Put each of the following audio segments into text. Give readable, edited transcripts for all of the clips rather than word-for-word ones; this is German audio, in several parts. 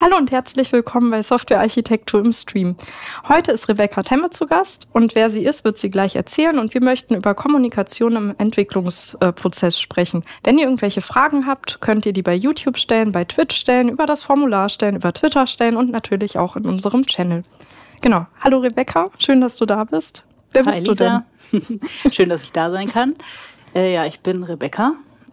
Hallo und herzlich willkommen bei Software Architektur im Stream. Heute ist Rebecca Temme zu Gast und wer sie ist, wird sie gleich erzählen und wir möchten über Kommunikation im Entwicklungsprozess sprechen. Wenn ihr irgendwelche Fragen habt, könnt ihr die bei YouTube stellen, bei Twitch stellen, über das Formular stellen, über Twitter stellen und natürlich auch in unserem Channel. Genau. Hallo Rebecca, schön, dass du da bist. Wer bist du denn? Schön, dass ich da sein kann. Ich bin Rebecca.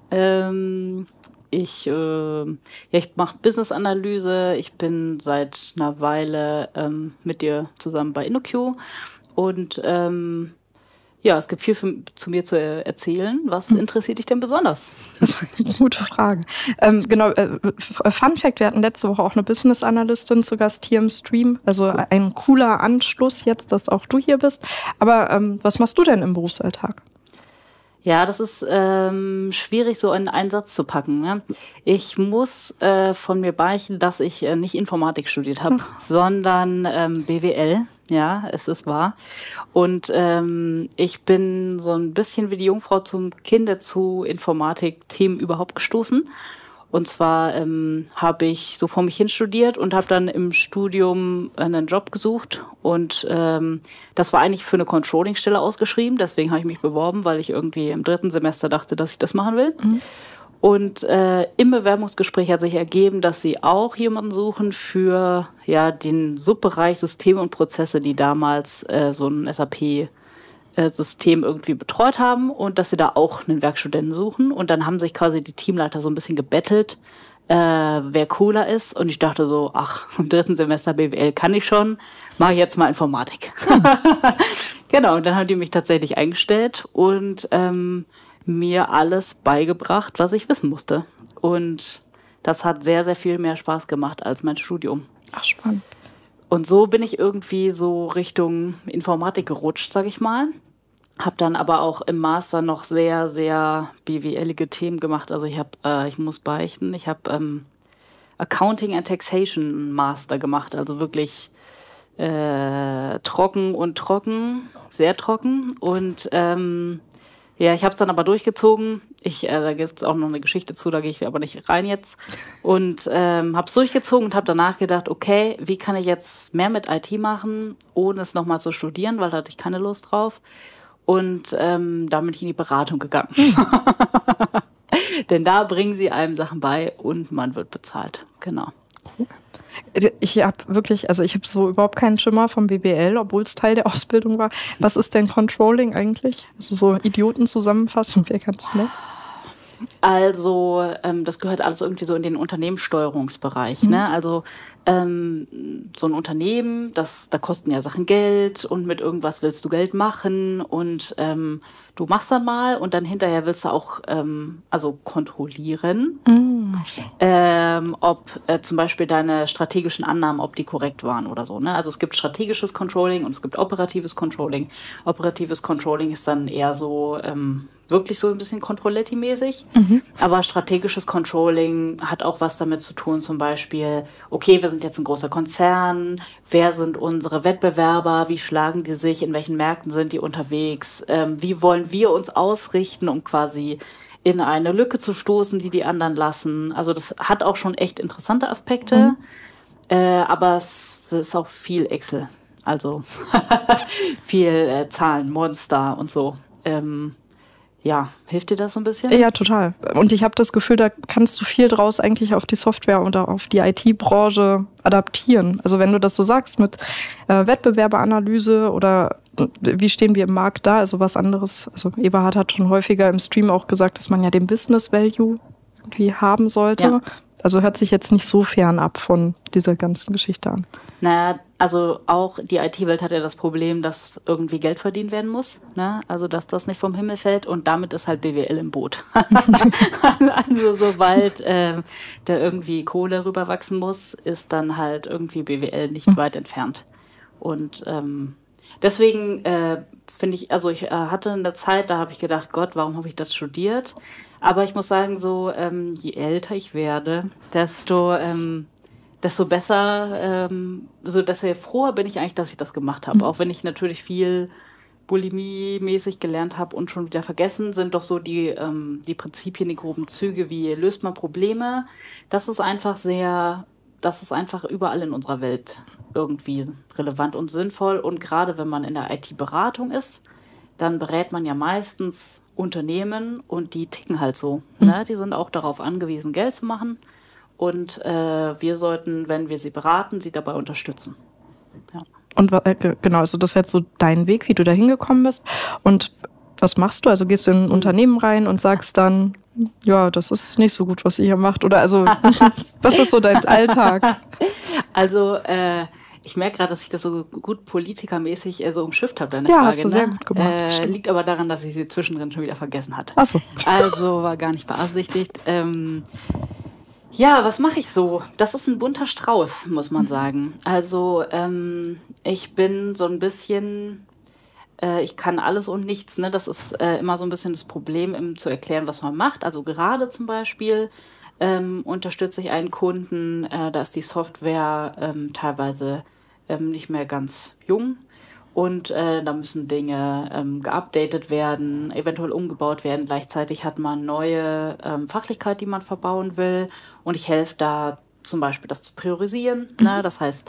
Ich mache Business-Analyse. Ich bin seit einer Weile mit dir zusammen bei InnoQ. Und es gibt viel zu mir zu erzählen. Was interessiert dich denn besonders? Das ist eine gute Frage. Fun Fact, wir hatten letzte Woche auch eine Business-Analystin zu Gast hier im Stream. Also ein cooler Anschluss jetzt, dass auch du hier bist. Aber was machst du denn im Berufsalltag? Ja, das ist schwierig, so in einen Satz zu packen. Ne? Ich muss von mir beichten, dass ich nicht Informatik studiert habe, sondern BWL. Ja, es ist wahr. Und ich bin so ein bisschen wie die Jungfrau zum Kinde zu Informatik-Themen überhaupt gestoßen. Und zwar habe ich so vor mich hin studiert und habe dann im Studium einen Job gesucht. Und das war eigentlich für eine Controlling-Stelle ausgeschrieben. Deswegen habe ich mich beworben, weil ich irgendwie im 3. Semester dachte, dass ich das machen will. Mhm. Und im Bewerbungsgespräch hat sich ergeben, dass sie auch jemanden suchen für den Subbereich Systeme und Prozesse, die damals so ein SAP-System irgendwie betreut haben und dass sie da auch einen Werkstudenten suchen. Und dann haben sich quasi die Teamleiter so ein bisschen gebettelt, wer cooler ist. Und ich dachte so, im 3. Semester BWL kann ich schon, mache ich jetzt mal Informatik. Genau, und dann haben die mich tatsächlich eingestellt und mir alles beigebracht, was ich wissen musste. Und das hat sehr, sehr viel mehr Spaß gemacht als mein Studium. Ach, spannend. Und so bin ich irgendwie so Richtung Informatik gerutscht, sag ich mal. Hab dann aber auch im Master noch sehr, sehr BWL-ige Themen gemacht. Also ich muss beichten, ich habe Accounting and Taxation Master gemacht. Also wirklich trocken, sehr trocken. Und ich habe es dann aber durchgezogen. Da gibt es auch noch eine Geschichte zu, da gehe ich aber nicht rein jetzt. Und habe es durchgezogen und habe danach gedacht, okay, wie kann ich jetzt mehr mit IT machen, ohne es nochmal zu studieren, weil da hatte ich keine Lust drauf. Und da bin ich in die Beratung gegangen. Denn da bringen sie einem Sachen bei und man wird bezahlt. Genau. Ich habe so überhaupt keinen Schimmer vom BWL, obwohl es Teil der Ausbildung war. Was ist denn Controlling eigentlich? Also so Idiotenzusammenfassung wäre ganz nett. Also das gehört alles irgendwie so in den Unternehmenssteuerungsbereich. Ne? Also so ein Unternehmen, da kosten ja Sachen Geld und mit irgendwas willst du Geld machen und du machst dann mal und dann hinterher willst du auch kontrollieren, ob zum Beispiel deine strategischen Annahmen, ob die korrekt waren oder so. Ne? Also es gibt strategisches Controlling und es gibt operatives Controlling. Operatives Controlling ist dann eher so wirklich so ein bisschen Controletti-mäßig. Aber strategisches Controlling hat auch was damit zu tun, zum Beispiel, okay, wir sind jetzt ein großer Konzern, wer sind unsere Wettbewerber, wie schlagen die sich, in welchen Märkten sind die unterwegs, wie wollen wir uns ausrichten, um quasi in eine Lücke zu stoßen, die anderen lassen. Also das hat auch schon echt interessante Aspekte, aber es ist auch viel Excel, also viel Zahlen, Monster und so. Hilft dir das so ein bisschen? Ja, total. Und ich habe das Gefühl, da kannst du viel draus eigentlich auf die Software oder auf die IT-Branche adaptieren. Also wenn du das so sagst mit Wettbewerberanalyse oder wie stehen wir im Markt da, also was anderes. Also Eberhard hat schon häufiger im Stream auch gesagt, dass man ja den Business Value irgendwie haben sollte. Ja. Also hört sich jetzt nicht so fern ab von dieser ganzen Geschichte an. Naja, also auch die IT-Welt hat ja das Problem, dass irgendwie Geld verdient werden muss. Ne? Also dass das nicht vom Himmel fällt und damit ist halt BWL im Boot. Also sobald da irgendwie Kohle rüberwachsen muss, ist dann halt irgendwie BWL nicht weit entfernt. Und deswegen finde ich, also ich hatte eine Zeit, da habe ich gedacht, Gott, warum habe ich das studiert? Aber ich muss sagen, so je älter ich werde, desto besser, desto froher bin ich eigentlich, dass ich das gemacht habe. Auch wenn ich natürlich viel Bulimie-mäßig gelernt habe und schon wieder vergessen, sind doch so die Prinzipien, die groben Züge, wie löst man Probleme. Das ist einfach sehr das ist einfach überall in unserer Welt irgendwie relevant und sinnvoll. Und gerade wenn man in der IT-Beratung ist, dann berät man ja meistens Unternehmen und die ticken halt so. Ne? Die sind auch darauf angewiesen, Geld zu machen. Und wir sollten, wenn wir sie beraten, sie dabei unterstützen. Ja. Und genau, also das ist jetzt so dein Weg, wie du da hingekommen bist. Und was machst du? Also gehst du in ein Unternehmen rein und sagst dann, ja, das ist nicht so gut, was ihr hier macht? Oder also, was ist so dein Alltag? Also, ich merke gerade, dass ich das so gut politikermäßig so umschifft habe, deine ja, Frage. Hast du sehr gut gemacht. Liegt aber daran, dass ich sie zwischendrin schon wieder vergessen hatte. Ach so. Also war gar nicht beabsichtigt. Ja, was mache ich so? Das ist ein bunter Strauß, muss man sagen. Also ich bin so ein bisschen, ich kann alles und nichts. Ne? Das ist immer so ein bisschen das Problem, zu erklären, was man macht. Also gerade zum Beispiel unterstütze ich einen Kunden, da ist die Software teilweise nicht mehr ganz jung. Und da müssen Dinge geupdatet werden, eventuell umgebaut werden. Gleichzeitig hat man neue Fachlichkeit, die man verbauen will. Und ich helfe da zum Beispiel, das zu priorisieren. Ne? Das heißt,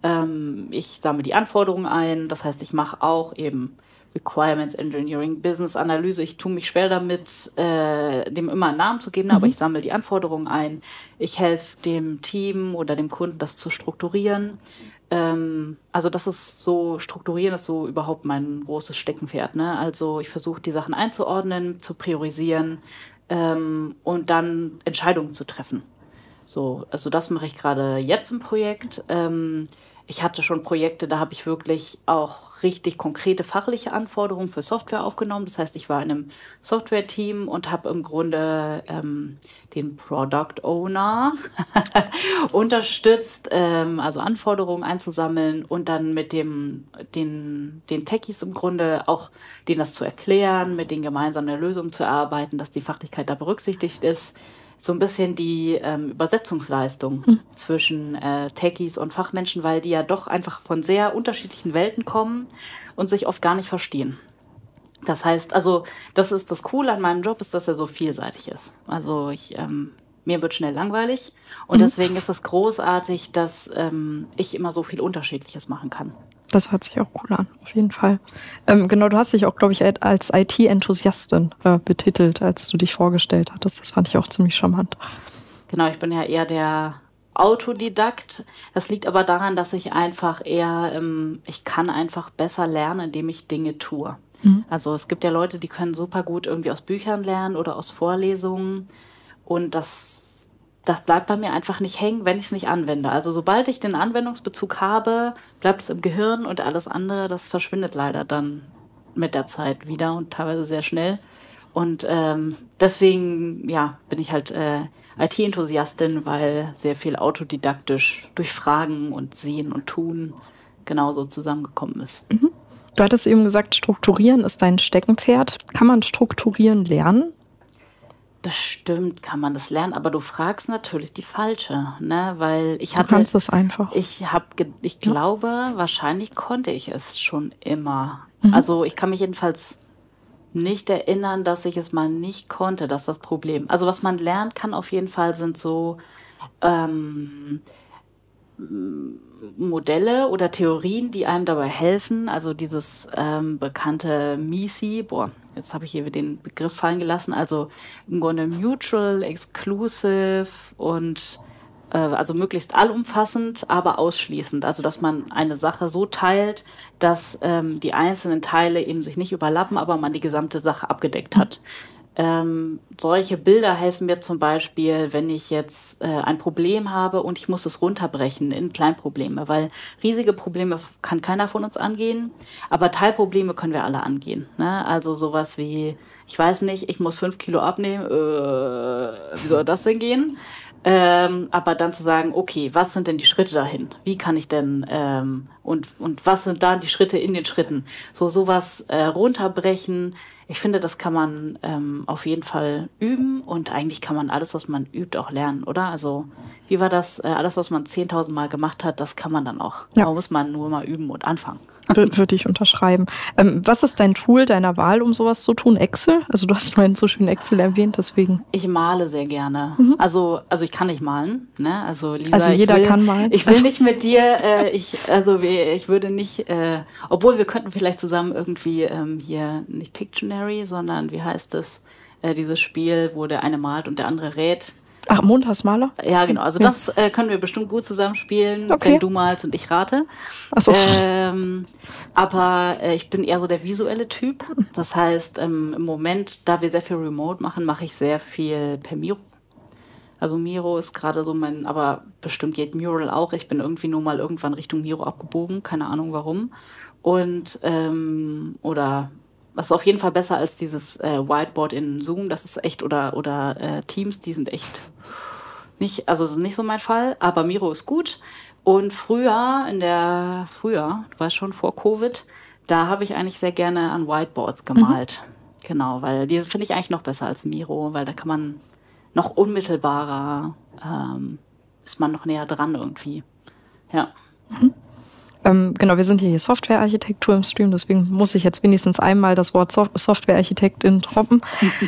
ich sammle die Anforderungen ein. Das heißt, ich mache auch eben Requirements Engineering, Business Analyse. Ich tue mich schwer damit, dem immer einen Namen zu geben, aber ich sammle die Anforderungen ein. Ich helfe dem Team oder dem Kunden, das zu strukturieren. Also das ist so, strukturieren ist so überhaupt mein großes Steckenpferd. Ne? Also ich versuche, die Sachen einzuordnen, zu priorisieren und dann Entscheidungen zu treffen. So, also das mache ich gerade jetzt im Projekt. Ich hatte schon Projekte, da habe ich wirklich auch richtig konkrete fachliche Anforderungen für Software aufgenommen. Das heißt, ich war in einem Software-Team und habe im Grunde den Product Owner unterstützt, also Anforderungen einzusammeln und dann mit den Techies im Grunde auch denen das zu erklären, mit denen gemeinsam eine Lösung zu erarbeiten, dass die Fachlichkeit da berücksichtigt ist. So ein bisschen die Übersetzungsleistung zwischen Techies und Fachmenschen, weil die ja doch einfach von sehr unterschiedlichen Welten kommen und sich oft gar nicht verstehen. Das heißt, also das ist das Coole an meinem Job, ist, dass er so vielseitig ist. Also mir wird schnell langweilig und deswegen ist es großartig, dass ich immer so viel Unterschiedliches machen kann. Das hört sich auch cool an, auf jeden Fall. Genau, du hast dich auch, glaube ich, als IT-Enthusiastin betitelt, als du dich vorgestellt hattest. Das fand ich auch ziemlich charmant. Genau, ich bin ja eher der Autodidakt. Das liegt aber daran, dass ich einfach ich kann einfach besser lernen, indem ich Dinge tue. Also es gibt ja Leute, die können super gut irgendwie aus Büchern lernen oder aus Vorlesungen und das bleibt bei mir einfach nicht hängen, wenn ich es nicht anwende. Also sobald ich den Anwendungsbezug habe, bleibt es im Gehirn und alles andere, das verschwindet leider dann mit der Zeit wieder und teilweise sehr schnell. Und deswegen bin ich halt IT-Enthusiastin, weil sehr viel autodidaktisch durch Fragen und Sehen und Tun genauso zusammengekommen ist. Du hattest eben gesagt, strukturieren ist dein Steckenpferd. Kann man strukturieren lernen? Bestimmt kann man das lernen, aber du fragst natürlich die falsche, ne? Weil du kannst das einfach. Ich glaube, wahrscheinlich konnte ich es schon immer. Also ich kann mich jedenfalls nicht erinnern, dass ich es mal nicht konnte, das ist das Problem. Also was man lernen kann auf jeden Fall sind so Modelle oder Theorien, die einem dabei helfen. Also dieses bekannte MISI, jetzt habe ich hier den Begriff fallen gelassen, also im Grunde Mutual, Exclusive und also möglichst allumfassend, aber ausschließend. Also dass man eine Sache so teilt, dass die einzelnen Teile eben sich nicht überlappen, aber man die gesamte Sache abgedeckt hat. Solche Bilder helfen mir zum Beispiel, wenn ich jetzt ein Problem habe und ich muss es runterbrechen in Kleinprobleme, weil riesige Probleme kann keiner von uns angehen, aber Teilprobleme können wir alle angehen. Ne? Also sowas wie, ich weiß nicht, ich muss 5 Kilo abnehmen, wie soll das denn gehen? Aber dann zu sagen, okay, was sind denn die Schritte dahin? Wie kann ich denn, und was sind dann die Schritte in den Schritten? Sowas runterbrechen. Ich finde, das kann man auf jeden Fall üben und eigentlich kann man alles, was man übt, auch lernen, oder? Also wie war das? Alles, was man 10.000 Mal gemacht hat, das kann man dann auch. Ja. Da muss man nur mal üben und anfangen. Würde ich unterschreiben. Was ist dein Tool deiner Wahl, um sowas zu tun? Excel? Also du hast vorhin so schön Excel erwähnt, deswegen. Ich male sehr gerne. Also ich kann nicht malen. Ne? Also Lisa, jeder kann malen. Ich will nicht mit dir, ich würde nicht, obwohl wir könnten vielleicht zusammen irgendwie hier nicht Pictionary, sondern wie heißt das, dieses Spiel, wo der eine malt und der andere rät. Ach, Montagsmaler? Ja, genau. Also das können wir bestimmt gut zusammenspielen, wenn du malst und ich rate. Ach so. Aber ich bin eher so der visuelle Typ. Das heißt, im Moment, da wir sehr viel Remote machen, mache ich sehr viel per Miro. Also Miro ist gerade so aber bestimmt geht Mural auch. Ich bin irgendwie nur mal irgendwann Richtung Miro abgebogen. Keine Ahnung warum. Und, das ist auf jeden fall besser als dieses Whiteboard in Zoom. Das ist echt, oder Teams, die sind echt nicht so mein Fall. Aber Miro ist gut. Und früher, du weißt schon, vor Covid, da habe ich eigentlich sehr gerne an Whiteboards gemalt. Genau, weil die finde ich eigentlich noch besser als Miro, weil da kann man noch unmittelbarer, ist man noch näher dran irgendwie. Ja. Genau, wir sind hier Softwarearchitektur im Stream, deswegen muss ich jetzt wenigstens einmal das Wort Softwarearchitektin droppen.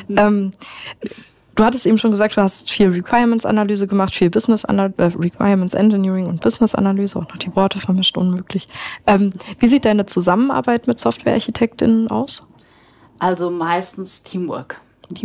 Du hattest eben schon gesagt, du hast viel Requirements-Analyse gemacht, viel Requirements Engineering und Business-Analyse, auch noch die Worte vermischt, unmöglich. Wie sieht deine Zusammenarbeit mit Softwarearchitektinnen aus? Also meistens Teamwork.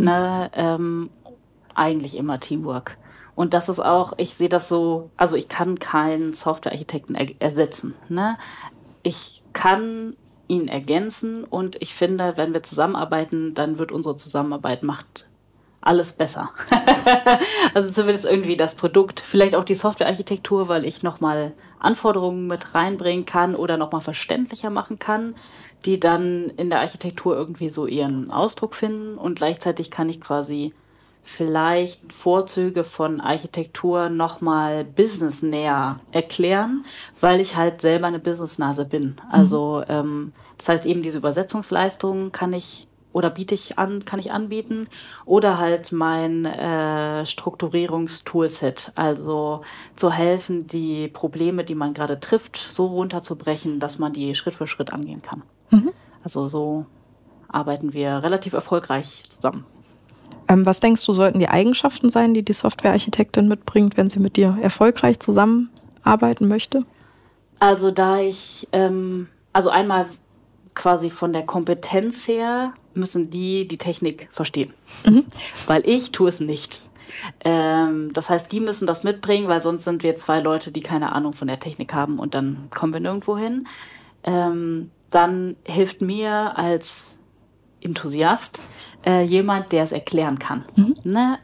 Eigentlich immer Teamwork. Und das ist auch, ich sehe das so, also ich kann keinen Softwarearchitekten ersetzen. Ne? Ich kann ihn ergänzen und ich finde, wenn wir zusammenarbeiten, dann wird unsere Zusammenarbeit macht alles besser. Also zumindest irgendwie das Produkt, vielleicht auch die Softwarearchitektur, weil ich nochmal Anforderungen mit reinbringen kann oder nochmal verständlicher machen kann, die dann in der Architektur irgendwie so ihren Ausdruck finden und gleichzeitig kann ich quasi vielleicht Vorzüge von Architektur nochmal businessnäher erklären, weil ich halt selber eine Businessnase bin. Also das heißt eben diese Übersetzungsleistungen kann ich anbieten oder halt mein Strukturierungstoolset, also zu helfen, die Probleme, die man gerade trifft, so runterzubrechen, dass man die Schritt für Schritt angehen kann. Also so arbeiten wir relativ erfolgreich zusammen. Was denkst du, sollten die Eigenschaften sein, die die Softwarearchitektin mitbringt, wenn sie mit dir erfolgreich zusammenarbeiten möchte? Also also einmal quasi von der Kompetenz her müssen die Technik verstehen, weil ich tue es nicht. Das heißt, die müssen das mitbringen, weil sonst sind wir zwei Leute, die keine Ahnung von der Technik haben und dann kommen wir nirgendwo hin. Dann hilft mir als Enthusiast jemand, der es erklären kann. Ne?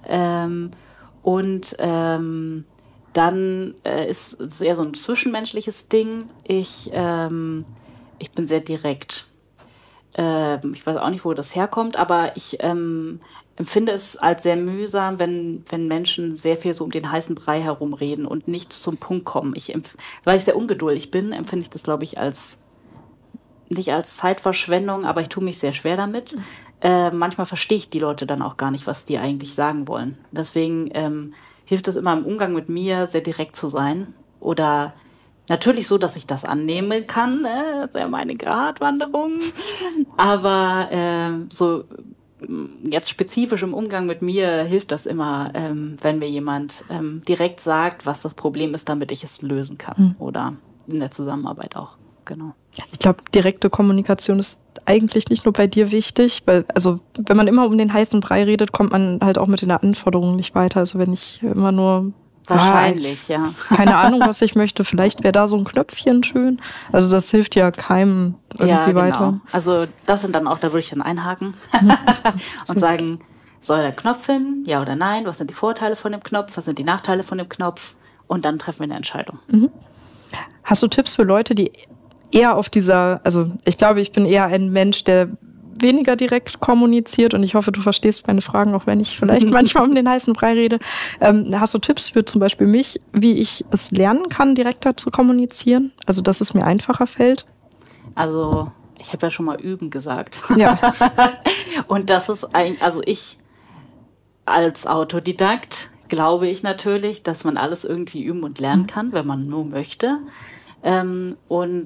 Dann ist es eher so ein zwischenmenschliches Ding. Ich bin sehr direkt. Ich weiß auch nicht, wo das herkommt, aber ich empfinde es als sehr mühsam, wenn Menschen sehr viel so um den heißen Brei herumreden und nicht zum Punkt kommen. Weil ich sehr ungeduldig bin, empfinde ich das, glaube ich, nicht als Zeitverschwendung, aber ich tue mich sehr schwer damit. Manchmal verstehe ich die Leute dann auch gar nicht, was die eigentlich sagen wollen. Deswegen hilft es immer im Umgang mit mir, sehr direkt zu sein. Oder natürlich so, dass ich das annehmen kann. Das ist ja meine Gratwanderung. Aber so jetzt spezifisch im Umgang mit mir hilft das immer, wenn mir jemand direkt sagt, was das Problem ist, damit ich es lösen kann. Oder in der Zusammenarbeit auch. Genau. Ich glaube, direkte Kommunikation ist eigentlich nicht nur bei dir wichtig, weil, also, wenn man immer um den heißen Brei redet, kommt man halt auch mit den Anforderungen nicht weiter. Also, wenn ich immer nur wahrscheinlich, ja. Keine Ahnung, was ich möchte. Vielleicht wäre da so ein Knöpfchen schön. Also das hilft ja keinem irgendwie weiter. Also das sind dann auch, da würde ich dann einhaken und sagen, soll der Knopf hin? Ja oder nein? Was sind die Vorteile von dem Knopf? Was sind die Nachteile von dem Knopf? Und dann treffen wir eine Entscheidung. Hast du Tipps für Leute, die eher auf also ich glaube, ich bin eher ein Mensch, der weniger direkt kommuniziert und ich hoffe, du verstehst meine Fragen, auch wenn ich vielleicht manchmal um den heißen Brei rede. Hast du Tipps für zum Beispiel mich, wie ich es lernen kann, direkter zu kommunizieren? Also, dass es mir einfacher fällt? Also, ich habe ja schon mal üben gesagt. Ja. Und das ist eigentlich, also ich als Autodidakt glaube ich natürlich, dass man alles irgendwie üben und lernen kann, wenn man nur möchte. Wenn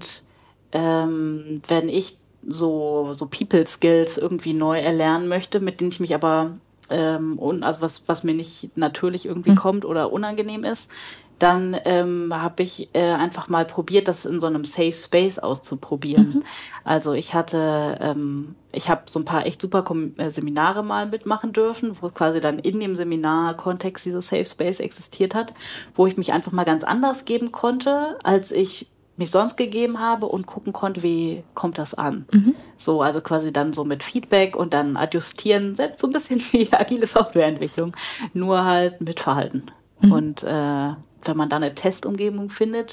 ich so People Skills irgendwie neu erlernen möchte, mit denen ich mich aber, also was mir nicht natürlich irgendwie kommt oder unangenehm ist, dann habe ich einfach mal probiert, das in so einem Safe Space auszuprobieren. Also ich habe so ein paar echt super Seminare mal mitmachen dürfen, wo quasi dann in dem Seminarkontext dieses Safe Space existiert hat, wo ich mich einfach mal ganz anders geben konnte, als ich mich sonst gegeben habe und gucken konnte, wie kommt das an. So, also quasi dann so mit Feedback und dann adjustieren, selbst so ein bisschen wie agile Softwareentwicklung, nur halt mit Verhalten. Und wenn man dann eine Testumgebung findet,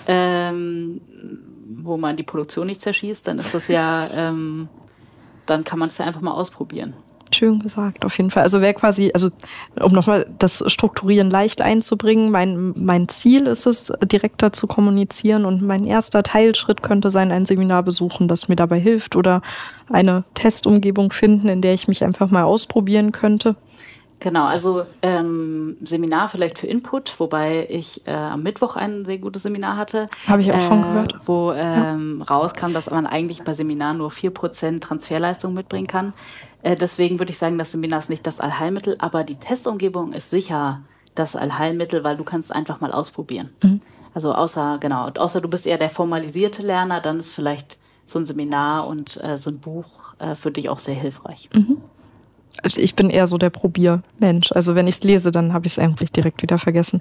wo man die Produktion nicht zerschießt, dann ist das ja, dann kann man es ja einfach mal ausprobieren. Schön gesagt, auf jeden Fall. Also wäre quasi, also um nochmal das Strukturieren leicht einzubringen, mein Ziel ist es, direkter zu kommunizieren und mein erster Teilschritt könnte sein, ein Seminar besuchen, das mir dabei hilft oder eine Testumgebung finden, in der ich mich einfach mal ausprobieren könnte. Genau, also Seminar vielleicht für Input, wobei ich am Mittwoch ein sehr gutes Seminar hatte. Habe ich auch schon gehört. Wo rauskam, dass man eigentlich bei Seminaren nur 4% Transferleistung mitbringen kann. Deswegen würde ich sagen, das Seminar ist nicht das Allheilmittel, aber die Testumgebung ist sicher das Allheilmittel, weil du kannst einfach mal ausprobieren. Also außer du bist eher der formalisierte Lerner, dann ist vielleicht so ein Seminar und so ein Buch für dich auch sehr hilfreich. Also ich bin eher so der Probiermensch. Also wenn ich es lese, dann habe ich es eigentlich direkt wieder vergessen.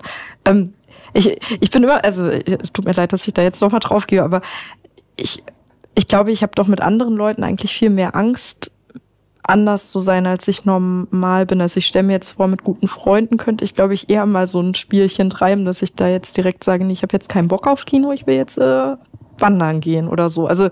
Ich bin immer, also es tut mir leid, dass ich da jetzt nochmal drauf gehe, aber ich glaube, ich habe doch mit anderen Leuten eigentlich viel mehr Angst, anders zu sein, als ich normal bin. Also ich stelle mir jetzt vor, mit guten Freunden könnte ich, glaube ich, eher mal so ein Spielchen treiben, dass ich da jetzt direkt sage, nee, ich habe jetzt keinen Bock auf Kino, ich will jetzt wandern gehen oder so. Also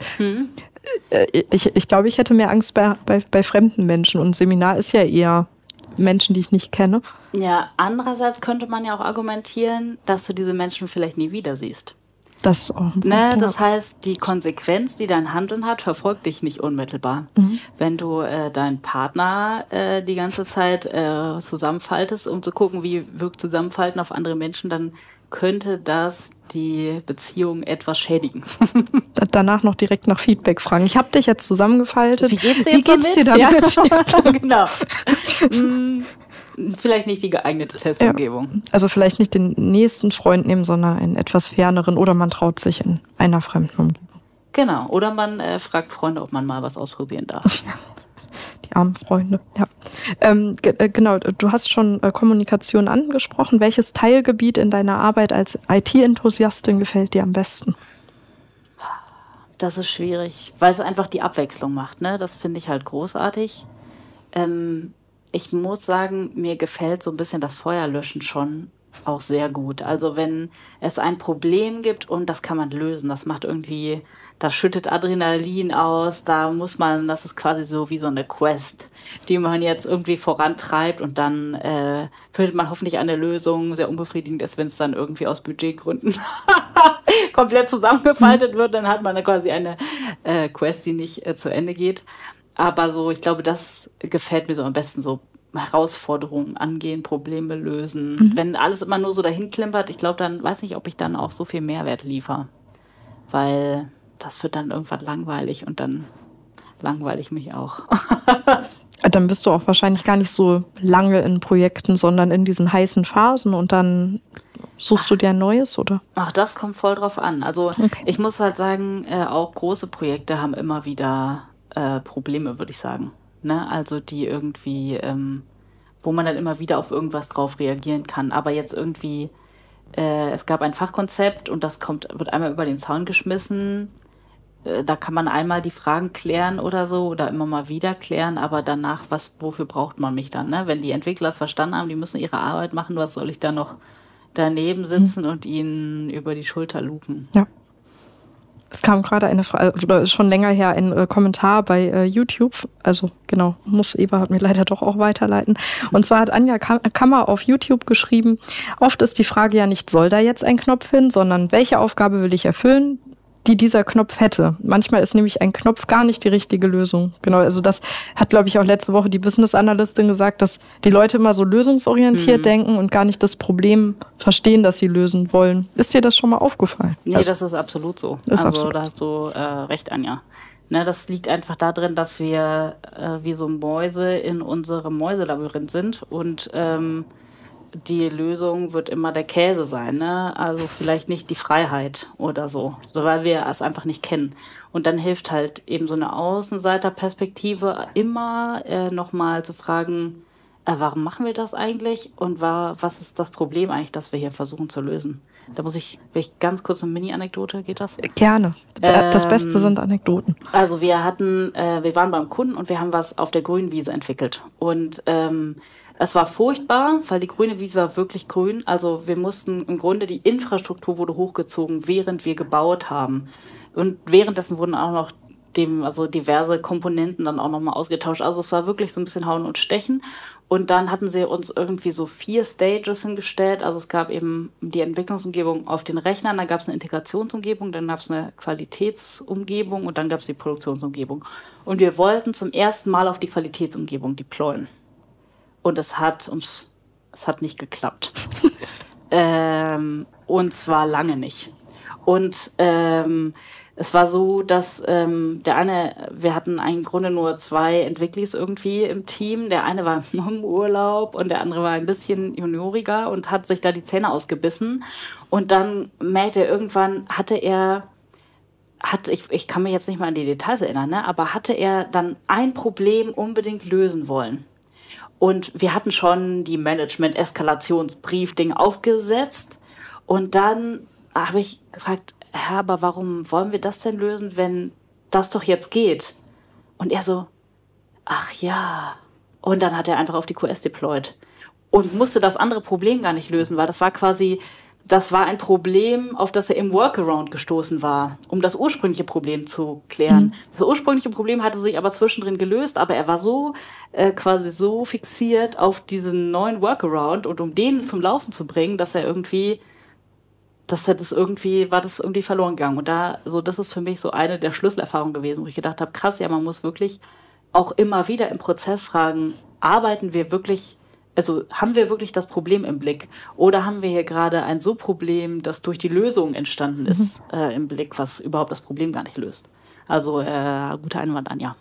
ich glaube, ich hätte mehr Angst bei fremden Menschen und Seminar ist ja eher Menschen, die ich nicht kenne. Ja, andererseits könnte man ja auch argumentieren, dass du diese Menschen vielleicht nie wieder siehst. Das auch. Das heißt, die Konsequenz, die dein Handeln hat, verfolgt dich nicht unmittelbar. Wenn du deinen Partner die ganze Zeit zusammenfaltest, um zu gucken, wie wirkt Zusammenfalten auf andere Menschen, dann könnte das die Beziehung etwas schädigen. Danach noch direkt nach Feedback fragen. Ich habe dich jetzt zusammengefaltet. Wie geht's dir damit? Ja. Genau. Vielleicht nicht die geeignete Testumgebung. Ja. Also vielleicht nicht den nächsten Freund nehmen, sondern einen etwas ferneren oder man traut sich in einer fremden Umgebung. Genau. Oder man fragt Freunde, ob man mal was ausprobieren darf. Die armen Freunde, ja. Genau, du hast schon Kommunikation angesprochen. Welches Teilgebiet in deiner Arbeit als IT-Enthusiastin gefällt dir am besten? Das ist schwierig, weil es einfach die Abwechslung macht, ne? Das finde ich halt großartig. Ich muss sagen, mir gefällt so ein bisschen das Feuerlöschen schon auch sehr gut. Also wenn es ein Problem gibt und das kann man lösen, das macht irgendwie, das schüttet Adrenalin aus, das ist quasi so wie so eine Quest, die man jetzt irgendwie vorantreibt und dann findet man hoffentlich eine Lösung, sehr unbefriedigend ist, wenn es dann irgendwie aus Budgetgründen komplett zusammengefaltet wird, dann hat man quasi eine Quest, die nicht zu Ende geht. Aber so, ich glaube, das gefällt mir so am besten, so Herausforderungen angehen, Probleme lösen. Wenn alles immer nur so dahin klimpert, ich glaube, dann weiß nicht, ob ich dann auch so viel Mehrwert liefere. Weil das wird dann irgendwann langweilig und dann langweile ich mich auch. Dann bist du auch wahrscheinlich gar nicht so lange in Projekten, sondern in diesen heißen Phasen und dann suchst du dir ein neues, oder? Ach, das kommt voll drauf an. Also Ich muss halt sagen, auch große Projekte haben immer wieder Probleme, würde ich sagen. Ne? Also die irgendwie, wo man dann immer wieder auf irgendwas drauf reagieren kann. Aber jetzt irgendwie, es gab ein Fachkonzept und das wird einmal über den Zaun geschmissen. Da kann man einmal die Fragen klären oder so oder immer mal wieder klären, aber danach, wofür braucht man mich dann? Ne? Wenn die Entwickler es verstanden haben, die müssen ihre Arbeit machen, was soll ich da noch daneben sitzen und ihnen über die Schulter lupen? Ja. Es kam gerade eine Frage, oder schon länger her, ein Kommentar bei YouTube. Also genau, muss Eberhard mir leider doch auch weiterleiten. Und zwar hat Anja Kammer auf YouTube geschrieben, oft ist die Frage ja nicht, soll da jetzt ein Knopf hin, sondern welche Aufgabe will ich erfüllen? die dieser Knopf hätte. Manchmal ist nämlich ein Knopf gar nicht die richtige Lösung. Genau, also das hat, glaube ich, auch letzte Woche die Business-Analystin gesagt, dass die Leute immer so lösungsorientiert denken und gar nicht das Problem verstehen, das sie lösen wollen. Ist dir das schon mal aufgefallen? Nee, das ist absolut so. Also da hast du recht, Anja. Ne, das liegt einfach darin, dass wir wie so Mäuse in unserem Mäuselabyrinth sind und die Lösung wird immer der Käse sein, ne? Also vielleicht nicht die Freiheit oder so, weil wir es einfach nicht kennen. Und dann hilft halt eben so eine Außenseiterperspektive immer nochmal zu fragen, warum machen wir das eigentlich und was ist das Problem eigentlich, das wir hier versuchen zu lösen? Da will ich ganz kurz eine Mini-Anekdote, geht das? Gerne. Das Beste sind Anekdoten. Also wir waren beim Kunden und wir haben was auf der grünen Wiese entwickelt. Und es war furchtbar, weil die grüne Wiese war wirklich grün. Also wir mussten im Grunde, die Infrastruktur wurde hochgezogen, während wir gebaut haben. Und währenddessen wurden auch noch diverse Komponenten dann auch nochmal ausgetauscht. Also es war wirklich so ein bisschen Hauen und Stechen. Und dann hatten sie uns irgendwie so 4 Stages hingestellt. Also es gab eben die Entwicklungsumgebung auf den Rechnern, dann gab es eine Integrationsumgebung, dann gab es eine Qualitätsumgebung und dann gab es die Produktionsumgebung. Und wir wollten zum ersten Mal auf die Qualitätsumgebung deployen. Und es hat nicht geklappt. Und zwar lange nicht. Und es war so, dass wir hatten im Grunde nur 2 Entwicklis irgendwie im Team. Der eine war im Urlaub und der andere war ein bisschen junioriger und hat sich da die Zähne ausgebissen. Und dann merkte er irgendwann, ich kann mich jetzt nicht mal an die Details erinnern, ne? Aber hatte er dann ein Problem unbedingt lösen wollen. Und wir hatten schon die Management-Eskalationsbrief-Ding aufgesetzt. Und dann habe ich gefragt, aber warum wollen wir das denn lösen, wenn das doch jetzt geht? Und er so, ach ja. Und dann hat er einfach auf die QS deployed und musste das andere Problem gar nicht lösen, weil das war ein Problem, auf das er im Workaround gestoßen war, um das ursprüngliche Problem zu klären. Das ursprüngliche Problem hatte sich aber zwischendrin gelöst, aber er war so quasi so fixiert auf diesen neuen Workaround und um den zum Laufen zu bringen, dass das irgendwie verloren gegangen. Und das ist für mich so eine der Schlüsselerfahrungen gewesen, wo ich gedacht habe, krass, ja, man muss wirklich auch immer wieder im Prozess fragen, haben wir wirklich das Problem im Blick? Oder haben wir hier gerade ein Problem, das durch die Lösung entstanden ist, im Blick, was überhaupt das Problem gar nicht löst? Also, guter Einwand, Anja.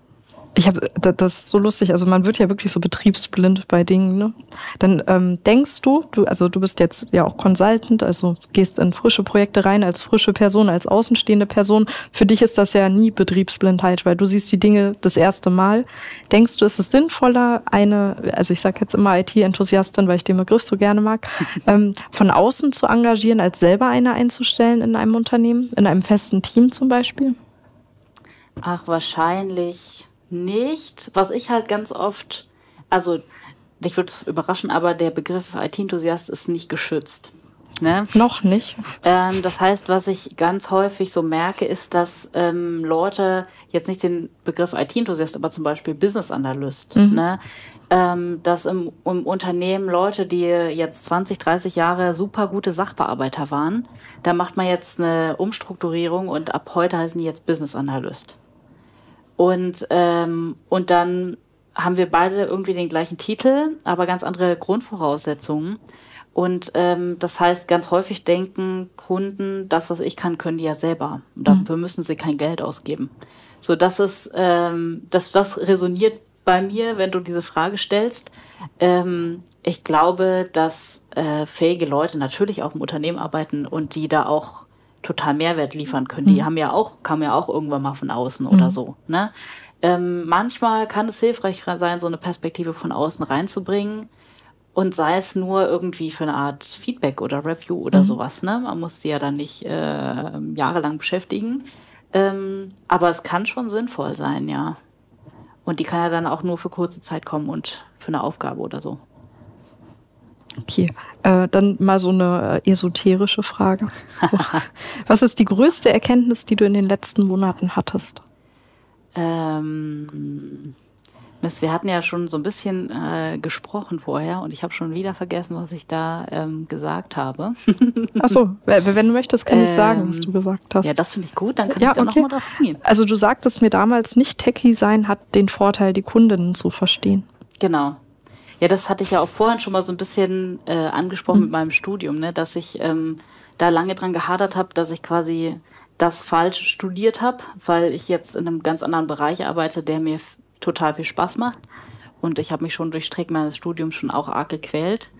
Das ist so lustig, also man wird ja wirklich so betriebsblind bei Dingen, ne? Dann denkst du bist jetzt ja auch Consultant, also gehst in frische Projekte rein als frische Person, als außenstehende Person. Für dich ist das ja nie Betriebsblindheit, weil du siehst die Dinge das erste Mal. Denkst du, ist es sinnvoller, ich sage jetzt immer IT-Enthusiastin, weil ich den Begriff so gerne mag, von außen zu engagieren, als selber eine einzustellen in einem Unternehmen, in einem festen Team zum Beispiel? Ach, wahrscheinlich nicht. Was ich halt ganz oft, also dich würde es überraschen, aber der Begriff IT-Enthusiast ist nicht geschützt. Ne? Noch nicht. Das heißt, was ich ganz häufig so merke, ist, dass Leute jetzt nicht den Begriff IT-Enthusiast, aber zum Beispiel Business Analyst, ne? Dass im Unternehmen Leute, die jetzt 20, 30 Jahre super gute Sachbearbeiter waren, da macht man jetzt eine Umstrukturierung und ab heute heißen die jetzt Business Analyst. Und dann haben wir beide irgendwie den gleichen Titel, aber ganz andere Grundvoraussetzungen. Und das heißt, ganz häufig denken Kunden, das, was ich kann, können die ja selber. Und dafür müssen sie kein Geld ausgeben. So, das resoniert bei mir, wenn du diese Frage stellst. Ich glaube, dass fähige Leute natürlich auch im Unternehmen arbeiten und die da auch total Mehrwert liefern können. Die kamen ja auch irgendwann mal von außen oder so. Ne? Manchmal kann es hilfreich sein, so eine Perspektive von außen reinzubringen und sei es nur irgendwie für eine Art Feedback oder Review oder sowas. Ne? Man muss die ja dann nicht jahrelang beschäftigen. Aber es kann schon sinnvoll sein, ja. Und die kann ja dann auch nur für kurze Zeit kommen und für eine Aufgabe oder so. Okay, dann mal so eine esoterische Frage. So. Was ist die größte Erkenntnis, die du in den letzten Monaten hattest? Mist, wir hatten ja schon so ein bisschen gesprochen vorher und ich habe schon wieder vergessen, was ich da gesagt habe. Ach so, wenn du möchtest, kann ich sagen, was du gesagt hast. Ja, das finde ich gut, dann kann ich da nochmal drauf eingehen. Also du sagtest mir damals, nicht Techie sein hat den Vorteil, die Kundinnen zu verstehen. Genau. Ja, das hatte ich ja auch vorhin schon mal so ein bisschen angesprochen mit meinem Studium, ne, dass ich da lange dran gehadert habe, dass ich quasi das falsch studiert habe, weil ich jetzt in einem ganz anderen Bereich arbeite, der mir total viel Spaß macht. Und ich habe mich schon durch Streck meines Studiums schon auch arg gequält.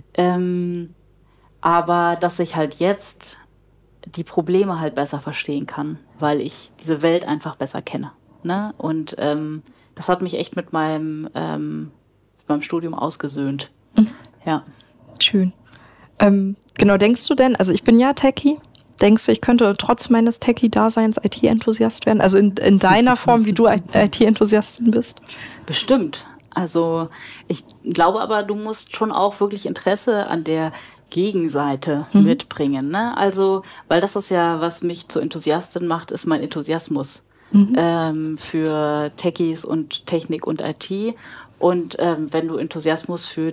Aber dass ich halt jetzt die Probleme halt besser verstehen kann, weil ich diese Welt einfach besser kenne. Ne? Und das hat mich echt mit meinem Studium ausgesöhnt. Ja. Schön. Genau, denkst du denn, also ich bin ja Techie, denkst du, ich könnte trotz meines Techie-Daseins IT-Enthusiast werden? Also in deiner Form, wie du IT-Enthusiastin bist? Bestimmt. Also ich glaube aber, du musst schon auch wirklich Interesse an der Gegenseite mitbringen. Ne? Also, weil das ist ja, was mich zur Enthusiastin macht, ist mein Enthusiasmus für Techies und Technik und IT. Und wenn du Enthusiasmus für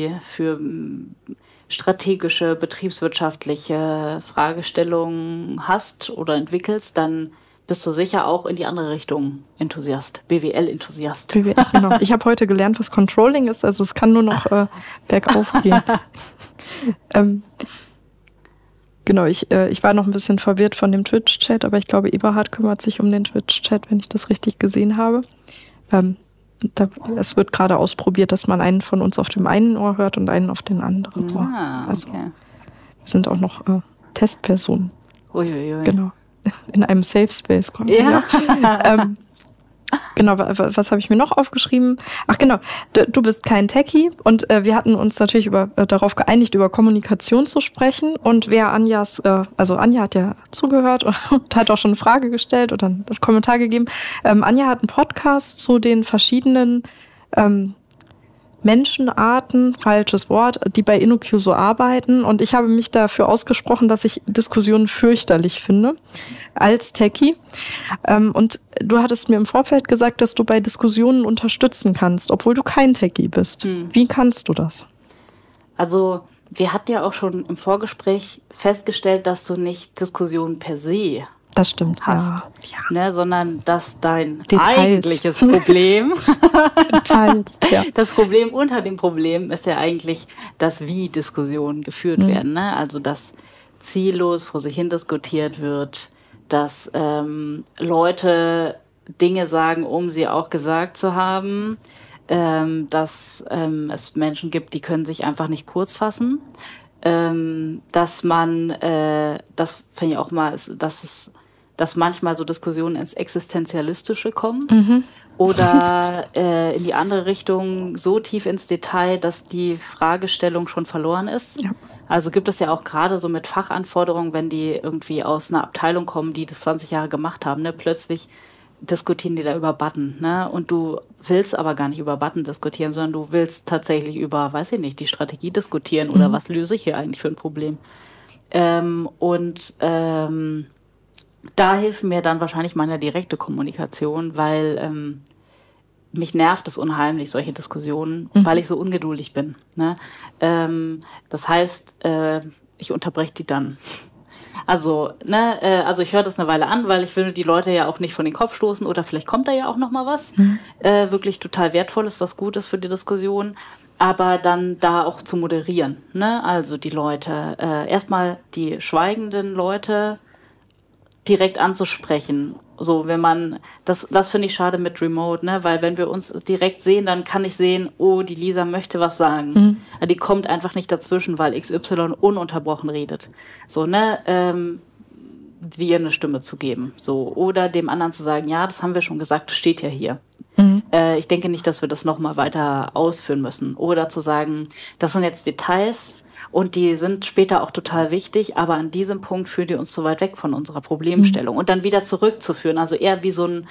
strategische, betriebswirtschaftliche Fragestellungen hast oder entwickelst, dann bist du sicher auch in die andere Richtung Enthusiast, BWL-Enthusiast. BWL, genau. Ich habe heute gelernt, was Controlling ist, also es kann nur noch bergauf gehen. Genau, ich war noch ein bisschen verwirrt von dem Twitch-Chat, aber ich glaube, Eberhard kümmert sich um den Twitch-Chat, wenn ich das richtig gesehen habe. Es wird gerade ausprobiert, dass man einen von uns auf dem einen Ohr hört und einen auf den anderen Ohr. Also wir sind auch noch Testpersonen. Uiuiui. Genau. In einem Safe Space quasi. Ja. Genau, was habe ich mir noch aufgeschrieben? Ach genau, du bist kein Techie und wir hatten uns natürlich darauf geeinigt, über Kommunikation zu sprechen. Und wer Anja hat ja zugehört und hat auch schon eine Frage gestellt oder einen Kommentar gegeben. Anja hat einen Podcast zu den verschiedenen Menschenarten, falsches Wort, die bei InnoQ so arbeiten. Und ich habe mich dafür ausgesprochen, dass ich Diskussionen fürchterlich finde als Techie. Und du hattest mir im Vorfeld gesagt, dass du bei Diskussionen unterstützen kannst, obwohl du kein Techie bist. Wie kannst du das? Also wir hatten ja auch schon im Vorgespräch festgestellt, dass du nicht Diskussionen per se das stimmt, hast, ja. Ne, sondern dass dein Details. eigentliches Problem, Details, ja. Das Problem unter dem Problem ist ja eigentlich, dass wie Diskussionen geführt werden. Ne? Also dass ziellos vor sich hin diskutiert wird, dass Leute Dinge sagen, um sie auch gesagt zu haben, dass es Menschen gibt, die können sich einfach nicht kurz fassen, dass man, das finde ich auch mal, dass manchmal so Diskussionen ins Existenzialistische kommen oder in die andere Richtung so tief ins Detail, dass die Fragestellung schon verloren ist. Ja. Also gibt es ja auch gerade so mit Fachanforderungen, wenn die irgendwie aus einer Abteilung kommen, die das 20 Jahre gemacht haben, ne, plötzlich diskutieren die da über Button, ne? Und du willst aber gar nicht über Button diskutieren, sondern du willst tatsächlich über, weiß ich nicht, die Strategie diskutieren oder was löse ich hier eigentlich für ein Problem. Da hilft mir dann wahrscheinlich meine direkte Kommunikation, weil mich nervt es unheimlich, solche Diskussionen, weil ich so ungeduldig bin. Ne? Das heißt, ich unterbreche die dann. Also ich höre das eine Weile an, weil ich will die Leute ja auch nicht von den Kopf stoßen oder vielleicht kommt da ja auch noch mal was wirklich total Wertvolles, was gut ist für die Diskussion, aber dann da auch zu moderieren. Ne? Also die Leute, erstmal die schweigenden Leute direkt anzusprechen. So, wenn man, das finde ich schade mit Remote, ne, weil wenn wir uns direkt sehen, dann kann ich sehen, oh, die Lisa möchte was sagen. Die kommt einfach nicht dazwischen, weil XY ununterbrochen redet. So, ne, dir eine Stimme zu geben. So, oder dem anderen zu sagen, ja, das haben wir schon gesagt, das steht ja hier. Ich denke nicht, dass wir das nochmal weiter ausführen müssen. Oder zu sagen, das sind jetzt Details, und die sind später auch total wichtig, aber an diesem Punkt führen die uns so weit weg von unserer Problemstellung. Und dann wieder zurückzuführen, also eher wie so ein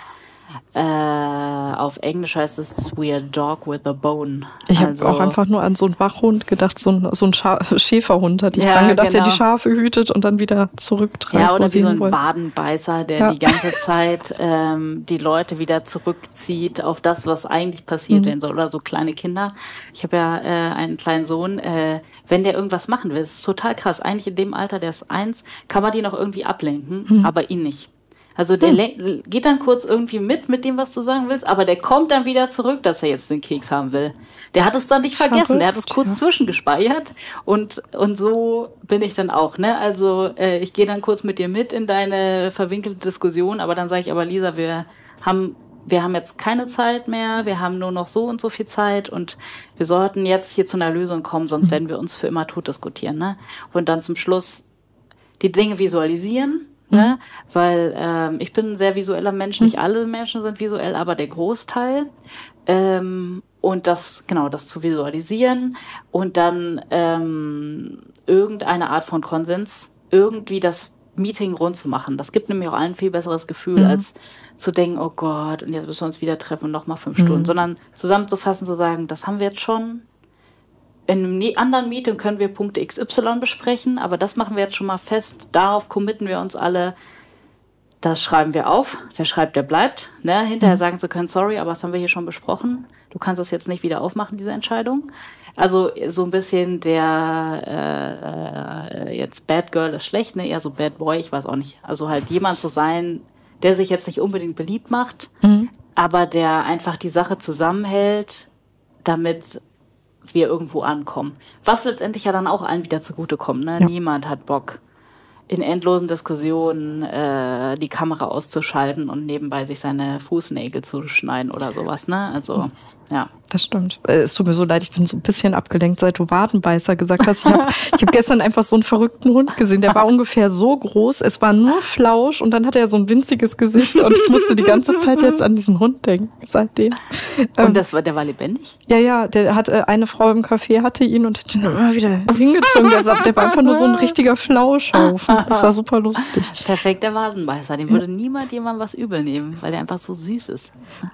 Auf Englisch heißt es We are dog with a bone. Ich habe auch einfach nur an so einen Wachhund gedacht, so ein Schäferhund, hatte ich dran gedacht, der die Schafe hütet und dann wieder zurücktreibt. Ja, oder wie so ein Wadenbeißer, der die ganze Zeit die Leute wieder zurückzieht auf das, was eigentlich passiert werden soll. Oder so kleine Kinder. Ich habe ja einen kleinen Sohn, wenn der irgendwas machen will, das ist total krass. Eigentlich in dem Alter, der ist 1, kann man die noch irgendwie ablenken, aber ihn nicht. Also der geht dann kurz irgendwie mit dem, was du sagen willst, aber der kommt dann wieder zurück, dass er jetzt den Keks haben will. Der hat es dann nicht vergessen, der hat es kurz zwischengespeichert und so bin ich dann auch, ne? Also ich gehe dann kurz mit dir mit in deine verwinkelte Diskussion, aber dann sage ich, aber Lisa, wir haben jetzt keine Zeit mehr, wir haben nur noch so und so viel Zeit und wir sollten jetzt hier zu einer Lösung kommen, sonst werden wir uns für immer tot diskutieren, ne? Und dann zum Schluss die Dinge visualisieren, ne? Weil ich bin ein sehr visueller Mensch, nicht alle Menschen sind visuell, aber der Großteil. Und das zu visualisieren und dann irgendeine Art von Konsens, irgendwie das Meeting rund zu machen. Das gibt nämlich auch allen ein viel besseres Gefühl, als zu denken, oh Gott, und jetzt müssen wir uns wieder treffen, nochmal 5 Stunden, sondern zusammenzufassen, zu sagen, das haben wir jetzt schon. In einem anderen Meeting können wir Punkte XY besprechen, aber das machen wir jetzt schon mal fest. Darauf committen wir uns alle. Das schreiben wir auf. Wer schreibt, der bleibt. Ne? Hinterher sagen zu können, sorry, aber das haben wir hier schon besprochen. Du kannst das jetzt nicht wieder aufmachen, diese Entscheidung. Also so ein bisschen der jetzt Bad Girl ist schlecht, ne? Eher so Bad Boy, ich weiß auch nicht. Also halt jemand zu sein, der sich jetzt nicht unbedingt beliebt macht, aber der einfach die Sache zusammenhält, damit wir irgendwo ankommen. Was letztendlich ja dann auch allen wieder zugutekommt. Ne? Ja. Niemand hat Bock, in endlosen Diskussionen die Kamera auszuschalten und nebenbei sich seine Fußnägel zu schneiden oder sowas. Ne? Also, ja. Das stimmt. Es tut mir so leid, ich bin so ein bisschen abgelenkt, seit du Wadenbeißer gesagt hast. Ich hab gestern einfach so einen verrückten Hund gesehen, der war ungefähr so groß, es war nur Flausch und dann hat er so ein winziges Gesicht und ich musste die ganze Zeit jetzt an diesen Hund denken, seitdem. Und der war lebendig? Ja, der hat eine Frau im Café hatte ihn und hat ihn immer wieder hingezogen. Der war einfach nur so ein richtiger Flauschhaufen. Das war super lustig. Perfekter Wadenbeißer, dem würde niemand jemandem was übel nehmen, weil der einfach so süß ist.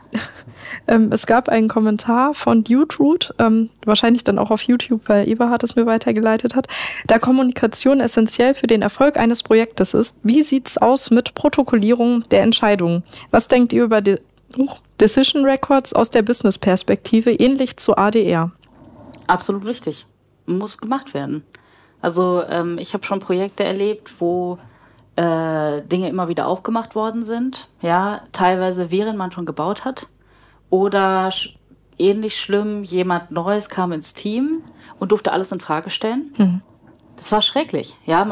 Es gab einen Kommentar von Dude, wahrscheinlich dann auch auf YouTube, weil Eberhard es mir weitergeleitet hat, da Kommunikation essentiell für den Erfolg eines Projektes ist. Wie sieht's aus mit Protokollierung der Entscheidungen? Was denkt ihr über Decision Records aus der Business-Perspektive, ähnlich zu ADR? Absolut richtig. Muss gemacht werden. Also ich habe schon Projekte erlebt, wo Dinge immer wieder aufgemacht worden sind. Ja, teilweise während man schon gebaut hat. Oder ähnlich schlimm, jemand Neues kam ins Team und durfte alles in Frage stellen. Das war schrecklich. Ja,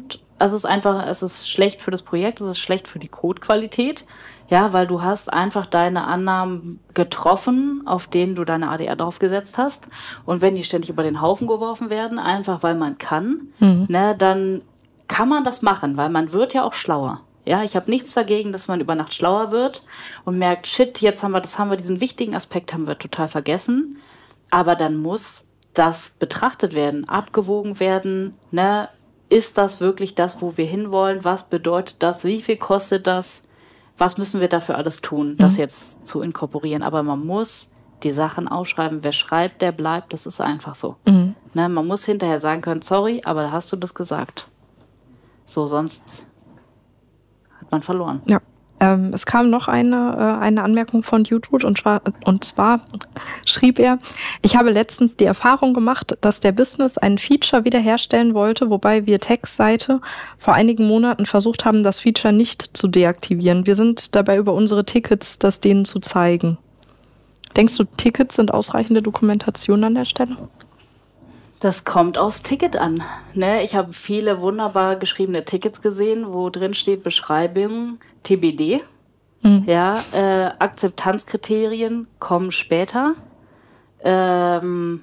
es ist schlecht für das Projekt, es ist schlecht für die Codequalität. Ja, weil du hast einfach deine Annahmen getroffen, auf denen du deine ADR draufgesetzt hast. Und wenn die ständig über den Haufen geworfen werden, einfach weil man kann, ne, dann kann man das machen, weil man wird ja auch schlauer. Ja, ich habe nichts dagegen, dass man über Nacht schlauer wird und merkt, shit, jetzt haben wir diesen wichtigen Aspekt haben wir total vergessen. Aber dann muss das betrachtet werden, abgewogen werden. Ne? Ist das wirklich das, wo wir hinwollen? Was bedeutet das? Wie viel kostet das? Was müssen wir dafür alles tun, das jetzt zu inkorporieren? Aber man muss die Sachen ausschreiben. Wer schreibt, der bleibt. Das ist einfach so. Ne? Man muss hinterher sagen können, sorry, aber da hast du das gesagt. So, sonst hat man verloren. Ja. Es kam noch eine Anmerkung von YouTube und zwar schrieb er, ich habe letztens die Erfahrung gemacht, dass der Business ein Feature wiederherstellen wollte, wobei wir Textseite vor einigen Monaten versucht haben, das Feature nicht zu deaktivieren. Wir sind dabei über unsere Tickets, das denen zu zeigen. Denkst du, Tickets sind ausreichende Dokumentation an der Stelle? Das kommt aufs Ticket an. Ne? Ich habe viele wunderbar geschriebene Tickets gesehen, wo drin steht Beschreibung TBD. Ja, Akzeptanzkriterien kommen später. Das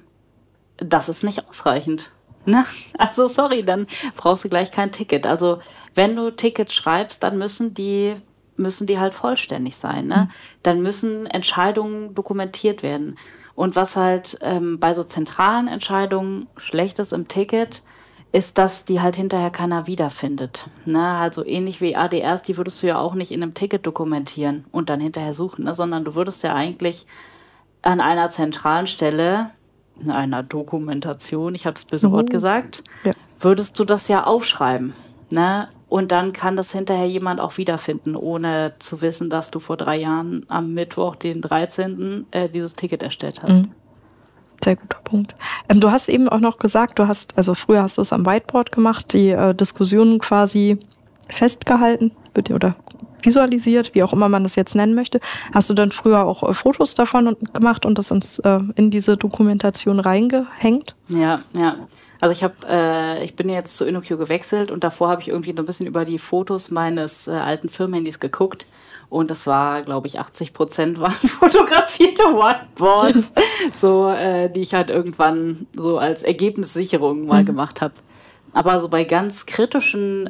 ist nicht ausreichend. Ne? Also sorry, dann brauchst du gleich kein Ticket. Also wenn du Tickets schreibst, dann müssen die halt vollständig sein. Ne? Dann müssen Entscheidungen dokumentiert werden. Und was halt bei so zentralen Entscheidungen schlecht ist im Ticket, ist, dass die halt hinterher keiner wiederfindet. Ne? Also ähnlich wie ADRs, die würdest du ja auch nicht in einem Ticket dokumentieren und dann hinterher suchen, ne? Sondern du würdest ja eigentlich an einer zentralen Stelle, in einer Dokumentation, ich habe das böse Wort gesagt, würdest du das ja aufschreiben. Ne? Und dann kann das hinterher jemand auch wiederfinden, ohne zu wissen, dass du vor 3 Jahren am Mittwoch, den 13. Dieses Ticket erstellt hast. Mhm. Sehr guter Punkt. Du hast eben auch noch gesagt, früher hast du es am Whiteboard gemacht, die Diskussionen quasi festgehalten oder visualisiert, wie auch immer man das jetzt nennen möchte. Hast du dann früher auch Fotos davon gemacht und das in diese Dokumentation reingehängt? Ja. Also ich bin jetzt zu InnoQ gewechselt und davor habe ich irgendwie noch ein bisschen über die Fotos meines alten Firmenhandys geguckt. Und das war, glaube ich, 80% waren fotografierte Whiteboards, die ich halt irgendwann so als Ergebnissicherung mal gemacht habe. Aber so bei ganz kritischen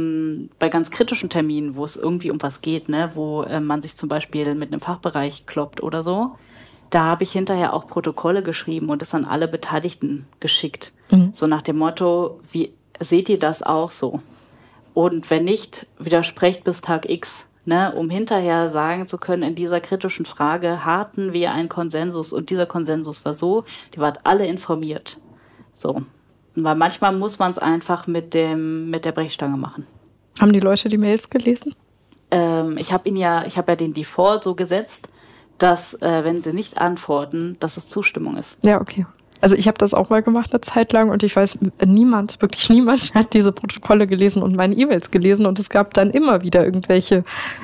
Terminen, wo es irgendwie um was geht, ne, wo man sich zum Beispiel mit einem Fachbereich kloppt oder so, da habe ich hinterher auch Protokolle geschrieben und das an alle Beteiligten geschickt. So nach dem Motto, wie seht ihr das auch so? Und wenn nicht, widersprecht bis Tag X. Ne, um hinterher sagen zu können, in dieser kritischen Frage hatten wir einen Konsensus und dieser Konsensus war so, die waren alle informiert. So. Weil manchmal muss man es einfach mit der Brechstange machen. Haben die Leute die Mails gelesen? Ich habe ja den Default so gesetzt, dass, wenn sie nicht antworten, dass es Zustimmung ist. Ja, okay. Also ich habe das auch mal gemacht eine Zeit lang und ich weiß, wirklich niemand hat diese Protokolle gelesen und meine E-Mails gelesen und es gab dann immer wieder irgendwelche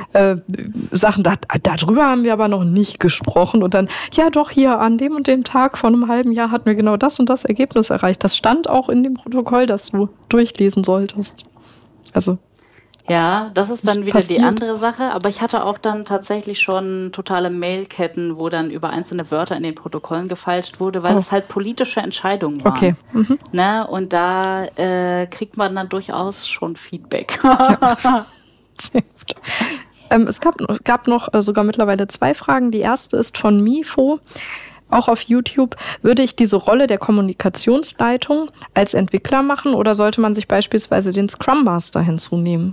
Sachen, darüber haben wir aber noch nicht gesprochen und dann, ja doch, hier an dem und dem Tag vor einem halben Jahr hatten wir genau das und das Ergebnis erreicht. Das stand auch in dem Protokoll, das du durchlesen solltest. Also ja, das ist dann wieder die andere Sache. Aber ich hatte auch dann tatsächlich schon totale Mailketten, wo dann über einzelne Wörter in den Protokollen gefeilscht wurde, weil es halt politische Entscheidungen waren. Okay. Mhm. Ne? Und da kriegt man dann durchaus schon Feedback. Ja. Sehr gut. Es gab noch sogar mittlerweile 2 Fragen. Die erste ist von Mifo. Auch auf YouTube, würde ich diese Rolle der Kommunikationsleitung als Entwickler machen oder sollte man sich beispielsweise den Scrum Master hinzunehmen?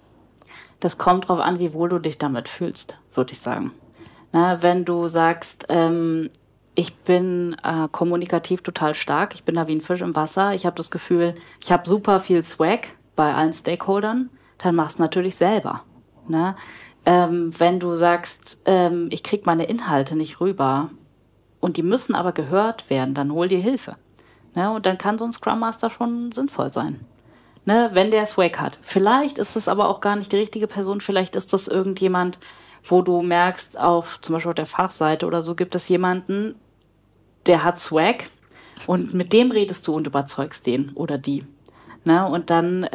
Das kommt drauf an, wie wohl du dich damit fühlst, würde ich sagen. Na, wenn du sagst, ich bin kommunikativ total stark, ich bin da wie ein Fisch im Wasser, ich habe das Gefühl, ich habe super viel Swag bei allen Stakeholdern, dann mach's natürlich selber. Ne? Wenn du sagst, ich krieg meine Inhalte nicht rüber und die müssen aber gehört werden, dann hol dir Hilfe. Ne? Und dann kann so ein Scrum Master schon sinnvoll sein. Ne, wenn der Swag hat. Vielleicht ist das aber auch gar nicht die richtige Person, vielleicht ist das irgendjemand, wo du merkst, zum Beispiel auf der Fachseite oder so, gibt es jemanden, der hat Swag und mit dem redest du und überzeugst den oder die. Ne, und dann,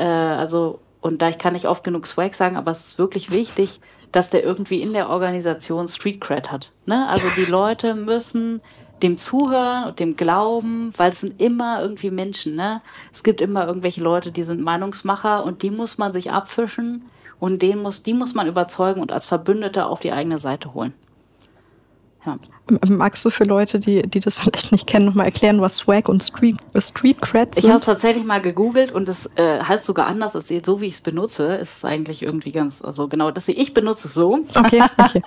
und da ich kann nicht oft genug Swag sagen, aber es ist wirklich wichtig, dass der irgendwie in der Organisation Street Cred hat. Ne? Also die Leute müssen dem zuhören und dem glauben, weil es sind immer irgendwie Menschen, ne? Es gibt immer irgendwelche Leute, die sind Meinungsmacher und die muss man sich abfischen und die muss man überzeugen und als Verbündete auf die eigene Seite holen. Ja. Magst du für Leute, die das vielleicht nicht kennen, nochmal erklären, was Swag und Street Cred sind? Ich habe es tatsächlich mal gegoogelt und es heißt sogar anders, als so wie ich es benutze, ist es eigentlich irgendwie ganz, also genau, ich benutze es so. Okay.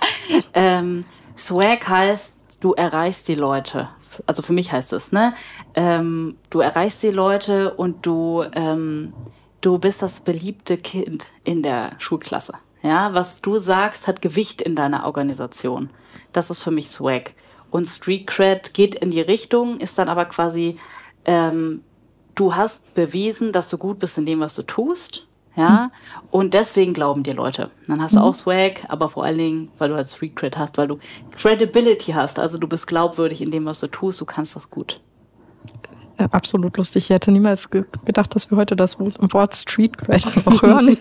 Swag heißt, du erreichst die Leute. Also für mich heißt es, ne? Du erreichst die Leute und du bist das beliebte Kind in der Schulklasse. Ja, was du sagst, hat Gewicht in deiner Organisation. Das ist für mich Swag. Und Street Cred geht in die Richtung, ist dann aber quasi, du hast bewiesen, dass du gut bist in dem, was du tust. Ja, und deswegen glauben dir Leute. Dann hast du auch Swag, aber vor allen Dingen, weil du halt Street Cred hast, weil du Credibility hast. Also du bist glaubwürdig in dem, was du tust, du kannst das gut. Absolut lustig. Ich hätte niemals gedacht, dass wir heute das Wort Street Cred auch hören.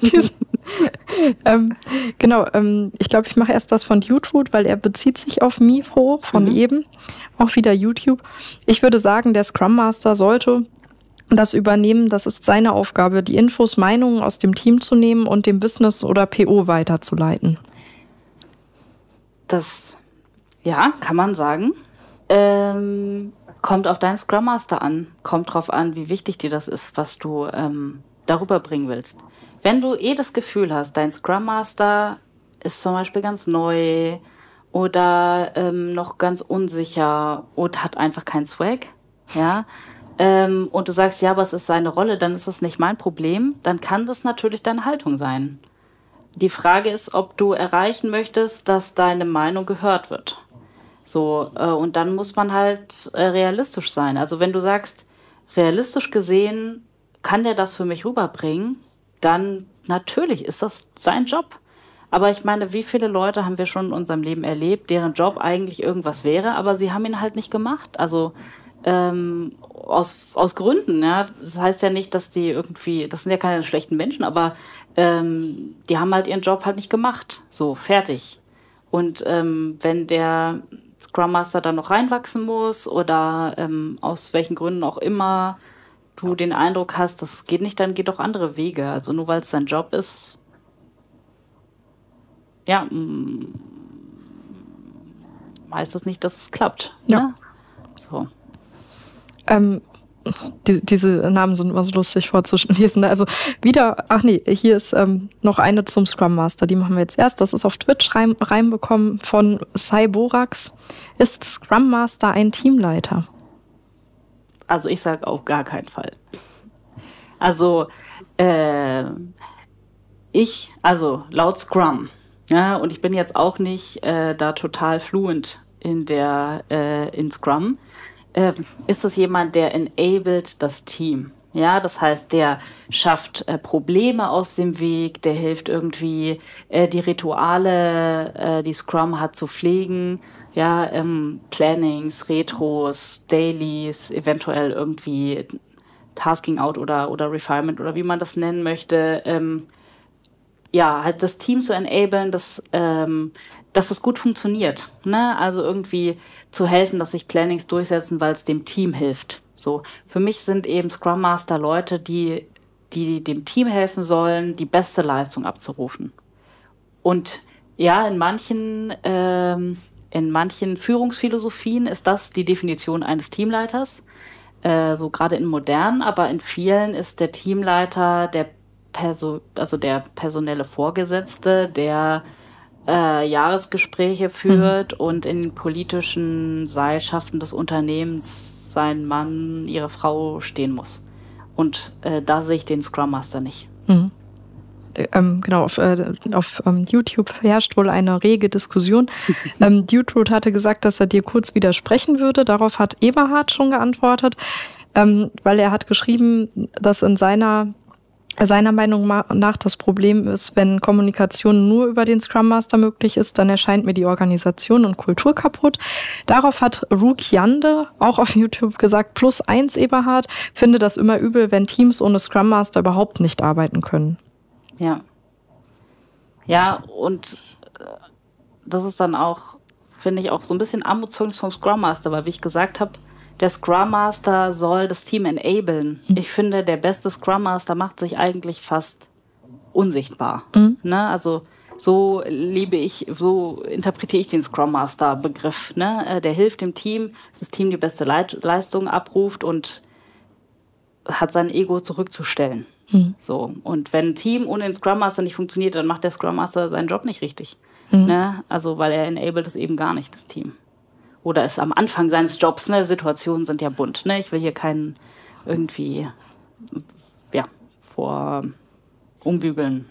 Genau, ich glaube, ich mache erst das von YouTube, weil er bezieht sich auf Mifo von eben, auch wieder YouTube. Ich würde sagen, der Scrum Master sollte das übernehmen, das ist seine Aufgabe, die Infos, Meinungen aus dem Team zu nehmen und dem Business oder PO weiterzuleiten. Das, ja, kann man sagen. Kommt auf deinen Scrum Master an. Kommt drauf an, wie wichtig dir das ist, was du darüber bringen willst. Wenn du das Gefühl hast, dein Scrum Master ist zum Beispiel ganz neu oder noch ganz unsicher und hat einfach keinen Swag, ja, und du sagst, ja, aber es ist seine Rolle, dann ist das nicht mein Problem, dann kann das natürlich deine Haltung sein. Die Frage ist, ob du erreichen möchtest, dass deine Meinung gehört wird. So, und dann muss man halt realistisch sein. Also wenn du sagst, realistisch gesehen kann der das für mich rüberbringen, dann natürlich ist das sein Job. Aber ich meine, wie viele Leute haben wir schon in unserem Leben erlebt, deren Job eigentlich irgendwas wäre, aber sie haben ihn halt nicht gemacht. Also aus Gründen, ja. Das heißt ja nicht, dass die irgendwie, das sind ja keine schlechten Menschen, aber die haben halt ihren Job halt nicht gemacht. So, fertig. Und wenn der Scrum Master dann noch reinwachsen muss oder aus welchen Gründen auch immer du den Eindruck hast, das geht nicht, dann geht doch andere Wege. Also nur weil es dein Job ist, ja, heißt das nicht, dass es klappt. Ja. Ne? So. Diese Namen sind immer so lustig vorzulesen. Also hier ist noch eine zum Scrum Master. Die machen wir jetzt erst. Das ist auf Twitch reinbekommen von Cyborax. Ist Scrum Master ein Teamleiter? Also ich sage auf gar keinen Fall. Also laut Scrum, ja, und ich bin jetzt auch nicht da total fluent in Scrum, ist das jemand, der enabled das Team. Ja, das heißt, der schafft Probleme aus dem Weg, der hilft irgendwie, die Rituale, die Scrum hat, zu pflegen. Ja, Plannings, Retros, Dailies, eventuell irgendwie Tasking Out oder Refinement oder wie man das nennen möchte. Halt das Team zu enablen, dass das gut funktioniert. Ne? Also irgendwie zu helfen, dass sich Plannings durchsetzen, weil es dem Team hilft. So, für mich sind eben Scrum Master Leute, die dem Team helfen sollen, die beste Leistung abzurufen. Und ja, in manchen Führungsphilosophien ist das die Definition eines Teamleiters, so gerade in modernen, aber in vielen ist der Teamleiter der personelle Vorgesetzte, der Jahresgespräche führt und in den politischen Seilschaften des Unternehmens sein Mann, ihre Frau stehen muss. Und da sehe ich den Scrum Master nicht. Mhm. Genau, auf YouTube herrscht wohl eine rege Diskussion. Dude hatte gesagt, dass er dir kurz widersprechen würde. Darauf hat Eberhard schon geantwortet, weil er hat geschrieben, dass in seiner Meinung nach das Problem ist, wenn Kommunikation nur über den Scrum Master möglich ist, dann erscheint mir die Organisation und Kultur kaputt. Darauf hat Rukiande auch auf YouTube gesagt, +1 Eberhard, finde das immer übel, wenn Teams ohne Scrum Master überhaupt nicht arbeiten können. Ja. Ja, und das ist dann auch, finde ich, auch so ein bisschen Armutszeugnis vom Scrum Master, weil wie ich gesagt habe, der Scrum Master soll das Team enablen. Ich finde, der beste Scrum Master macht sich eigentlich fast unsichtbar. Ne? Also so interpretiere ich den Scrum Master Begriff. Ne? Der hilft dem Team, dass das Team die beste Leistung abruft und hat sein Ego zurückzustellen. So. Und wenn ein Team ohne den Scrum Master nicht funktioniert, dann macht der Scrum Master seinen Job nicht richtig. Ne? Also weil er enabled es eben gar nicht, das Team. Oder ist am Anfang seines Jobs, ne? Situationen sind ja bunt, ne? Ich will hier keinen irgendwie, vor umbügeln.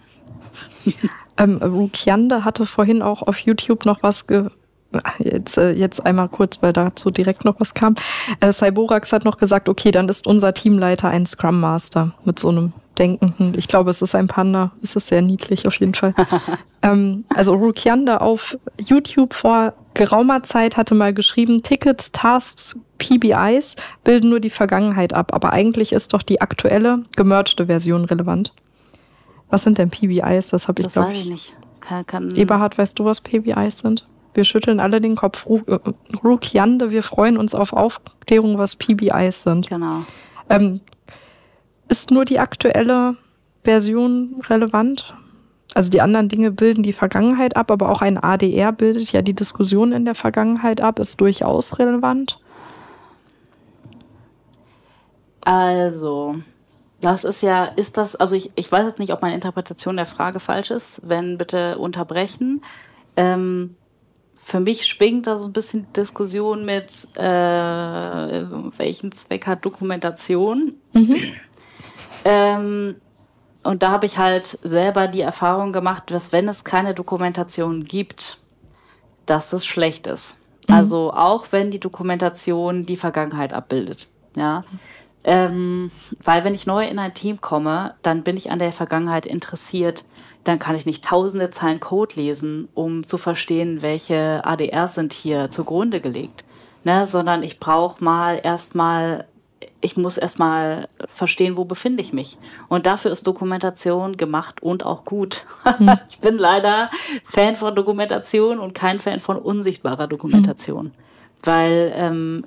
Rukiande hatte vorhin auch auf YouTube noch was jetzt einmal kurz, weil dazu direkt noch was kam. Cyborax hat noch gesagt, okay, dann ist unser Teamleiter ein Scrum Master mit so einem denkenden, ich glaube, es ist ein Panda, es ist sehr niedlich auf jeden Fall. Also Rukiande auf YouTube vor geraumer Zeit hatte mal geschrieben, Tickets, Tasks, PBIs bilden nur die Vergangenheit ab, aber eigentlich ist doch die aktuelle, gemergte Version relevant. Was sind denn PBIs? Das habe ich, glaube ich, nicht. Eberhard, weißt du, was PBIs sind? Wir schütteln alle den Kopf. Rukiande, wir freuen uns auf Aufklärung, was PBIs sind. Genau. Ist nur die aktuelle Version relevant? Also die anderen Dinge bilden die Vergangenheit ab, aber auch ein ADR bildet ja die Diskussion in der Vergangenheit ab, ist durchaus relevant. Also, also ich weiß jetzt nicht, ob meine Interpretation der Frage falsch ist. Wenn, bitte unterbrechen. Für mich schwingt da so ein bisschen die Diskussion mit, welchen Zweck hat Dokumentation? Und da habe ich halt selber die Erfahrung gemacht, dass wenn es keine Dokumentation gibt, dass es schlecht ist. Also auch wenn die Dokumentation die Vergangenheit abbildet. Ja. Weil wenn ich neu in ein Team komme, dann bin ich an der Vergangenheit interessiert. Dann kann ich nicht tausende Zeilen Code lesen, um zu verstehen, welche ADRs sind hier zugrunde gelegt. Ne? Sondern ich muss erstmal verstehen, wo befinde ich mich. Und dafür ist Dokumentation gemacht und auch gut. Ich bin leider Fan von Dokumentation und kein Fan von unsichtbarer Dokumentation. Weil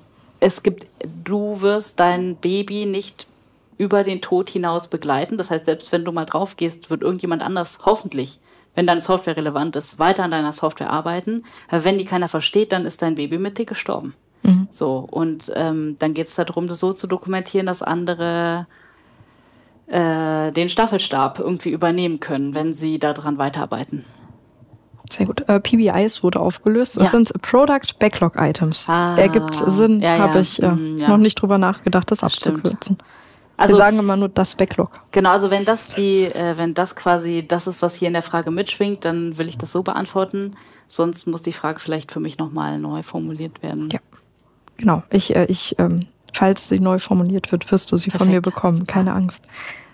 du wirst dein Baby nicht über den Tod hinaus begleiten. Das heißt, selbst wenn du mal drauf gehst, wird irgendjemand anders hoffentlich, wenn deine Software relevant ist, weiter an deiner Software arbeiten. Aber wenn die keiner versteht, dann ist dein Baby mit dir gestorben. So, und dann geht es darum, das so zu dokumentieren, dass andere den Staffelstab irgendwie übernehmen können, wenn sie daran weiterarbeiten. Sehr gut. PBIs wurde aufgelöst. Das sind Product Backlog Items. Ergibt Sinn, habe ich noch nicht drüber nachgedacht, das abzukürzen. Also, wir sagen immer nur das Backlog. Genau, also wenn das quasi das ist, was hier in der Frage mitschwingt, dann will ich das so beantworten. Sonst muss die Frage vielleicht für mich nochmal neu formuliert werden. Ja, genau. Falls sie neu formuliert wird, wirst du sie von mir bekommen. Super. Keine Angst.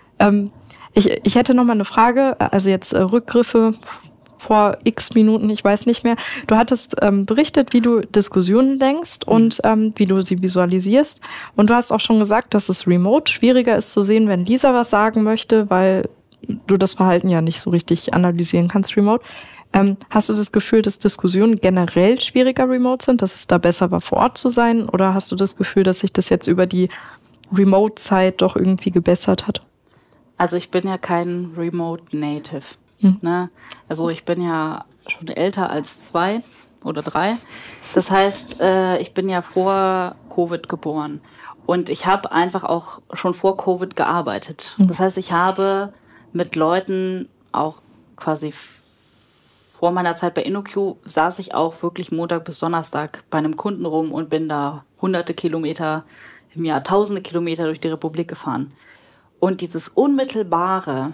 Ich hätte nochmal eine Frage, also jetzt Rückgriffe vor x Minuten, ich weiß nicht mehr. Du hattest berichtet, wie du Diskussionen lenkst und wie du sie visualisierst. Und du hast auch schon gesagt, dass es remote schwieriger ist zu sehen, wenn Lisa was sagen möchte, weil du das Verhalten ja nicht so richtig analysieren kannst remote. Hast du das Gefühl, dass Diskussionen generell schwieriger remote sind, dass es da besser war, vor Ort zu sein? Oder hast du das Gefühl, dass sich das jetzt über die Remote-Zeit doch irgendwie gebessert hat? Also ich bin ja kein Remote Native. Ne? Also ich bin ja schon älter als 2 oder 3. Das heißt, ich bin ja vor Covid geboren. Und ich habe einfach auch schon vor Covid gearbeitet. Das heißt, ich habe mit Leuten auch quasi vor meiner Zeit bei InnoQ saß ich auch wirklich Montag bis Donnerstag bei einem Kunden rum und bin da hunderte Kilometer im Jahr, tausende Kilometer durch die Republik gefahren. Und dieses Unmittelbare,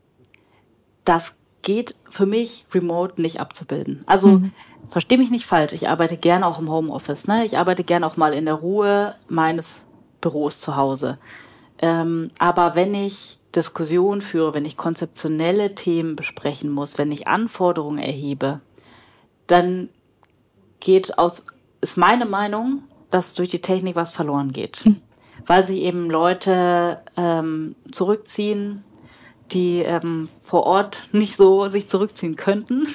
das geht für mich remote nicht abzubilden. Also versteh mich nicht falsch, ich arbeite gerne auch im Homeoffice. Ne? Ich arbeite gerne auch mal in der Ruhe meines Büros zu Hause. Aber wenn ich Diskussionen führe, wenn ich konzeptionelle Themen besprechen muss, wenn ich Anforderungen erhebe, dann ist meine Meinung, dass durch die Technik was verloren geht. Weil sich eben Leute zurückziehen, die vor Ort nicht so sich zurückziehen könnten.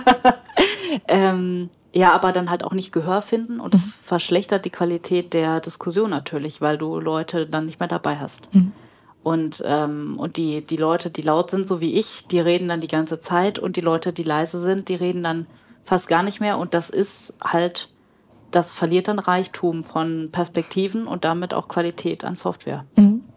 Aber dann halt auch nicht Gehör finden und es verschlechtert die Qualität der Diskussion natürlich, weil du Leute dann nicht mehr dabei hast. Und die Leute, die laut sind, so wie ich, die reden dann die ganze Zeit und die Leute, die leise sind, die reden dann fast gar nicht mehr und das verliert dann Reichtum von Perspektiven und damit auch Qualität an Software.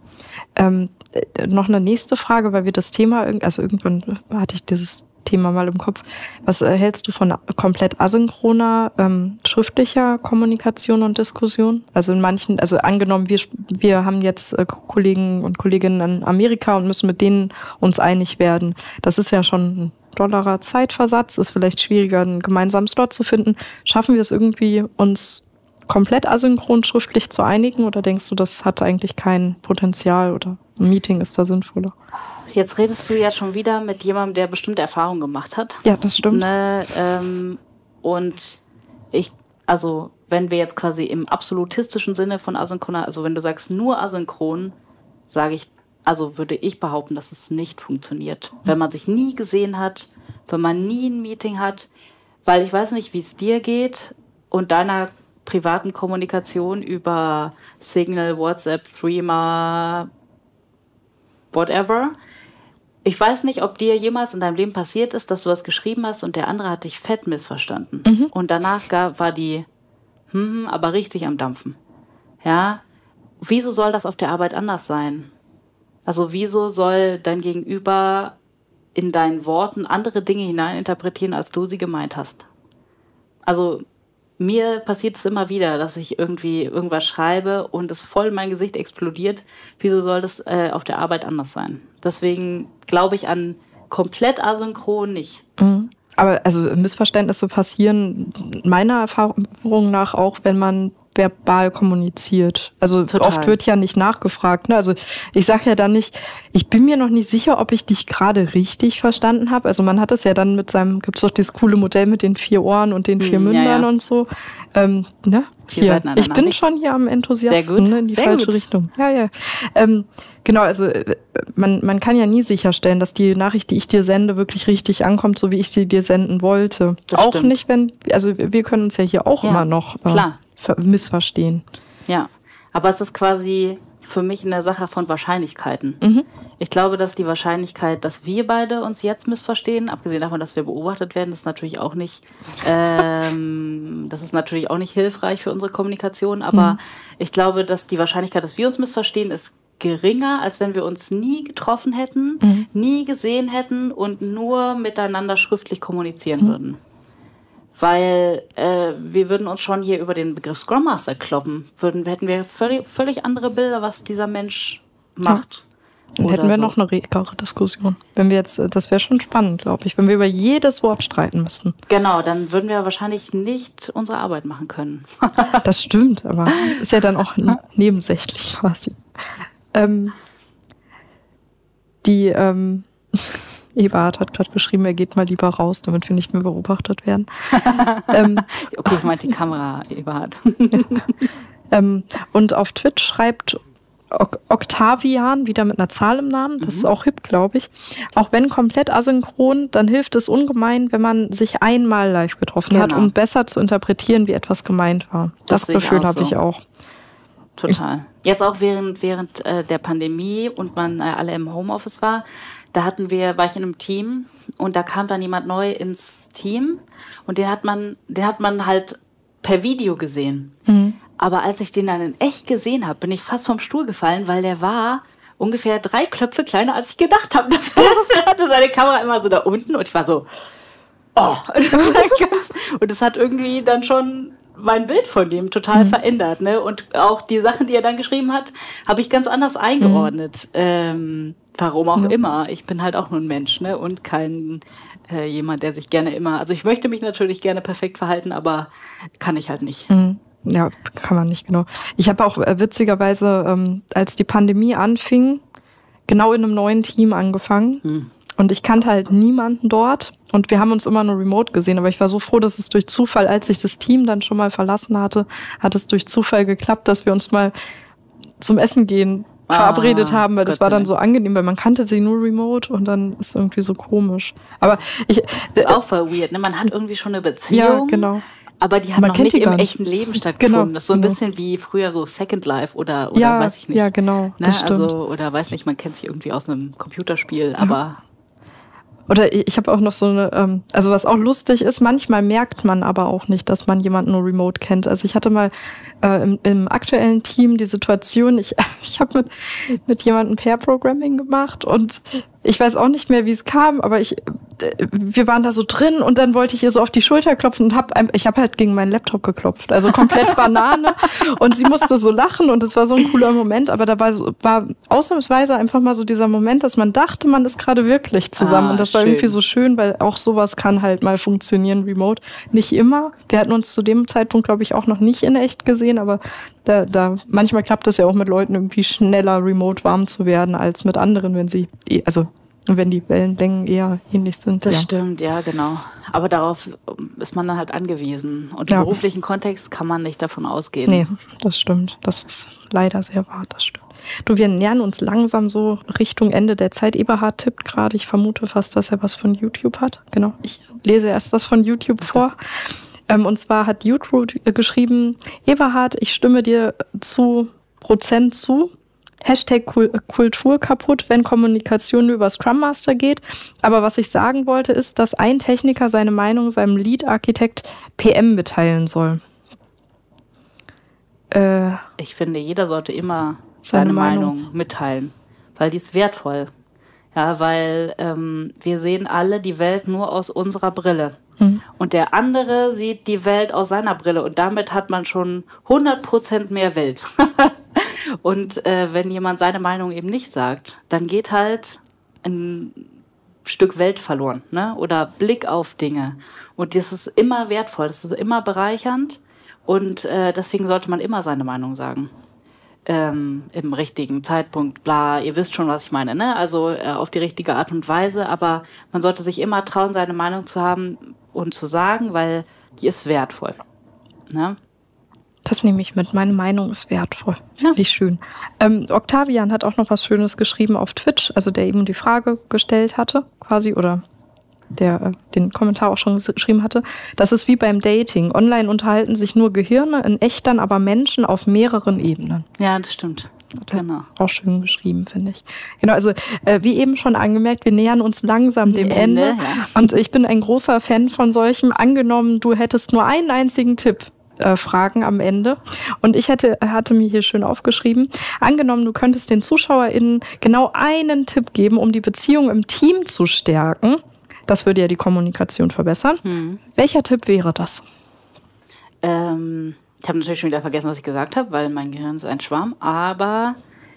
Noch eine nächste Frage, weil wir das Thema, also irgendwann hatte ich dieses Thema mal im Kopf. Was hältst du von komplett asynchroner schriftlicher Kommunikation und Diskussion? Also in manchen, also angenommen, wir haben jetzt Kollegen und Kolleginnen in Amerika und müssen mit denen uns einig werden. Das ist ja schon ein dollerer Zeitversatz, ist vielleicht schwieriger, einen gemeinsamen Slot zu finden. Schaffen wir es irgendwie, uns komplett asynchron schriftlich zu einigen oder denkst du, das hat eigentlich kein Potenzial oder ein Meeting ist da sinnvoller? Jetzt redest du ja schon wieder mit jemandem, der bestimmte Erfahrungen gemacht hat. Ja, das stimmt. Und wenn wir jetzt quasi im absolutistischen Sinne von asynchroner, also wenn du sagst nur asynchron, würde ich behaupten, dass es nicht funktioniert. Wenn man sich nie gesehen hat, wenn man nie ein Meeting hat, weil ich weiß nicht, wie es dir geht und deiner privaten Kommunikation über Signal, WhatsApp, Threema, whatever. Ich weiß nicht, ob dir jemals in deinem Leben passiert ist, dass du was geschrieben hast und der andere hat dich fett missverstanden. Und danach war die aber richtig am Dampfen. Ja, wieso soll das auf der Arbeit anders sein? Also wieso soll dein Gegenüber in deinen Worten andere Dinge hineininterpretieren, als du sie gemeint hast? Also mir passiert es immer wieder, dass ich irgendwie irgendwas schreibe und es voll in mein Gesicht explodiert. Wieso soll das auf der Arbeit anders sein? Deswegen glaube ich an komplett asynchron nicht. Mhm. Aber also Missverständnisse passieren meiner Erfahrung nach auch, wenn man verbal kommuniziert. Also oft wird ja nicht nachgefragt. Ne? Also ich sage ja dann nicht, ich bin mir noch nicht sicher, ob ich dich gerade richtig verstanden habe. Also man hat es ja dann mit seinem, gibt es doch dieses coole Modell mit den 4 Ohren und den 4 Mündern und so. Ne? Hier. Ich bin schon hier am Enthusiasten, ne? In die falsche Richtung. Ja. Genau, also man kann ja nie sicherstellen, dass die Nachricht, die ich dir sende, wirklich richtig ankommt, so wie ich sie dir senden wollte. Das auch stimmt. nicht, also wir können uns ja hier auch immer noch missverstehen. Ja, aber es ist quasi für mich eine Sache von Wahrscheinlichkeiten. Ich glaube, dass die Wahrscheinlichkeit, dass wir beide uns jetzt missverstehen, abgesehen davon, dass wir beobachtet werden, ist natürlich auch nicht, das ist natürlich auch nicht hilfreich für unsere Kommunikation. Aber ich glaube, dass die Wahrscheinlichkeit, dass wir uns missverstehen, ist geringer, als wenn wir uns nie getroffen hätten, nie gesehen hätten und nur miteinander schriftlich kommunizieren würden. Weil wir würden uns schon hier über den Begriff Scrum Master kloppen. Hätten wir völlig andere Bilder, was dieser Mensch macht. Dann hätten wir noch eine regere Diskussion. Wenn wir jetzt, das wäre schon spannend, glaube ich, wenn wir über jedes Wort streiten müssten. Genau, dann würden wir wahrscheinlich nicht unsere Arbeit machen können. Das stimmt, aber ist ja dann auch nebensächlich quasi. Eberhard hat gerade geschrieben, er geht mal lieber raus, damit wir nicht mehr beobachtet werden. Okay, ich meinte die Kamera, Eberhard. Und auf Twitch schreibt Octavian, wieder mit einer Zahl im Namen, das ist auch hip, glaube ich. Auch wenn komplett asynchron, dann hilft es ungemein, wenn man sich einmal live getroffen hat, um besser zu interpretieren, wie etwas gemeint war. Das Gefühl habe ich auch. Total. Jetzt auch während der Pandemie und man alle im Homeoffice war, da war ich in einem Team und da kam dann jemand neu ins Team und den hat man halt per Video gesehen. Aber als ich den dann in echt gesehen habe, bin ich fast vom Stuhl gefallen, weil der war ungefähr 3 Köpfe kleiner, als ich gedacht habe. Das heißt, er hatte seine Kamera immer so da unten und ich war so, und das hat irgendwie dann schon mein Bild von dem total verändert, ne? Und auch die Sachen, die er dann geschrieben hat, habe ich ganz anders eingeordnet. Warum auch immer. Ich bin halt auch nur ein Mensch, ne? Und kein jemand, der sich gerne immer, also ich möchte mich natürlich gerne perfekt verhalten, aber kann ich halt nicht. Ja, kann man nicht, genau. Ich habe auch witzigerweise, als die Pandemie anfing, genau in einem neuen Team angefangen. Und ich kannte halt niemanden dort. Und wir haben uns immer nur remote gesehen. Aber ich war so froh, dass es durch Zufall, als ich das Team dann schon mal verlassen hatte, hat es durch Zufall geklappt, dass wir uns mal zum Essen gehen verabredet haben, weil das war dann so angenehm, weil man kannte sie nur remote und dann ist irgendwie so komisch. Aber das ist auch voll weird, ne? Man hat irgendwie schon eine Beziehung. Ja, genau. Aber die hat noch nicht im echten Leben stattgefunden. Genau, das ist so ein bisschen wie früher so Second Life oder weiß ich nicht. Ja, genau. Das stimmt. Also, oder weiß nicht, man kennt sich irgendwie aus einem Computerspiel, aber. Oder ich habe auch noch so eine, also was auch lustig ist, manchmal merkt man aber auch nicht, dass man jemanden nur remote kennt. Also ich hatte mal im aktuellen Team die Situation, ich habe mit jemandem Pair-Programming gemacht und ich weiß auch nicht mehr, wie es kam, aber wir waren da so drin und dann wollte ich ihr so auf die Schulter klopfen und ich habe halt gegen meinen Laptop geklopft, also komplett Banane und sie musste so lachen und es war so ein cooler Moment, aber da war ausnahmsweise einfach mal so dieser Moment, dass man dachte, man ist gerade wirklich zusammen und das war irgendwie so schön, weil auch sowas kann halt mal funktionieren remote. Nicht immer, wir hatten uns zu dem Zeitpunkt, glaube ich, auch noch nicht in echt gesehen, aber da manchmal klappt es ja auch mit Leuten irgendwie schneller remote warm zu werden als mit anderen, wenn die Wellenlängen eher ähnlich sind. Das stimmt, ja, genau. Aber darauf ist man dann halt angewiesen. Und im beruflichen Kontext kann man nicht davon ausgehen. Nee, das stimmt. Das ist leider sehr wahr, das stimmt. Du, wir nähern uns langsam so Richtung Ende der Zeit. Eberhard tippt gerade, ich vermute fast, dass er was von YouTube hat. Genau, ich lese erst das von YouTube vor. Und zwar hat YouTube geschrieben, Eberhard, ich stimme dir zu Prozent zu. Hashtag Kultur kaputt, wenn Kommunikation über Scrum Master geht. Aber was ich sagen wollte, ist, dass ein Techniker seine Meinung seinem Lead-Architekt PM mitteilen soll. Ich finde, jeder sollte immer seine Meinung mitteilen, weil die ist wertvoll. Ja, weil wir sehen alle die Welt nur aus unserer Brille. Und der andere sieht die Welt aus seiner Brille und damit hat man schon 100% mehr Welt. Und wenn jemand seine Meinung eben nicht sagt, dann geht halt ein Stück Welt verloren, ne? Oder Blick auf Dinge. Und das ist immer wertvoll, das ist immer bereichernd und deswegen sollte man immer seine Meinung sagen. Im richtigen Zeitpunkt, bla, ihr wisst schon, was ich meine, ne? Also auf die richtige Art und Weise, aber man sollte sich immer trauen, seine Meinung zu haben und zu sagen, weil die ist wertvoll. Ne? Das nehme ich mit. Meine Meinung ist wertvoll. Ja. Finde ich schön. Octavian hat auch noch was Schönes geschrieben auf Twitch, also der eben die Frage gestellt hatte, quasi, oder der den Kommentar auch schon geschrieben hatte. Das ist wie beim Dating. Online unterhalten sich nur Gehirne, in echt dann aber Menschen auf mehreren Ebenen. Ja, das stimmt. Genau. Auch schön geschrieben, finde ich. Genau, also wie eben schon angemerkt, wir nähern uns langsam dem Ende. Ja. Und ich bin ein großer Fan von solchem. Angenommen, du hättest nur einen einzigen Tipp. Fragen am Ende. Und ich hatte mir hier schön aufgeschrieben, angenommen, du könntest den ZuschauerInnen genau einen Tipp geben, um die Beziehung im Team zu stärken. Das würde ja die Kommunikation verbessern. Welcher Tipp wäre das? Ich habe natürlich schon wieder vergessen, was ich gesagt habe, weil mein Gehirn ist ein Schwamm, aber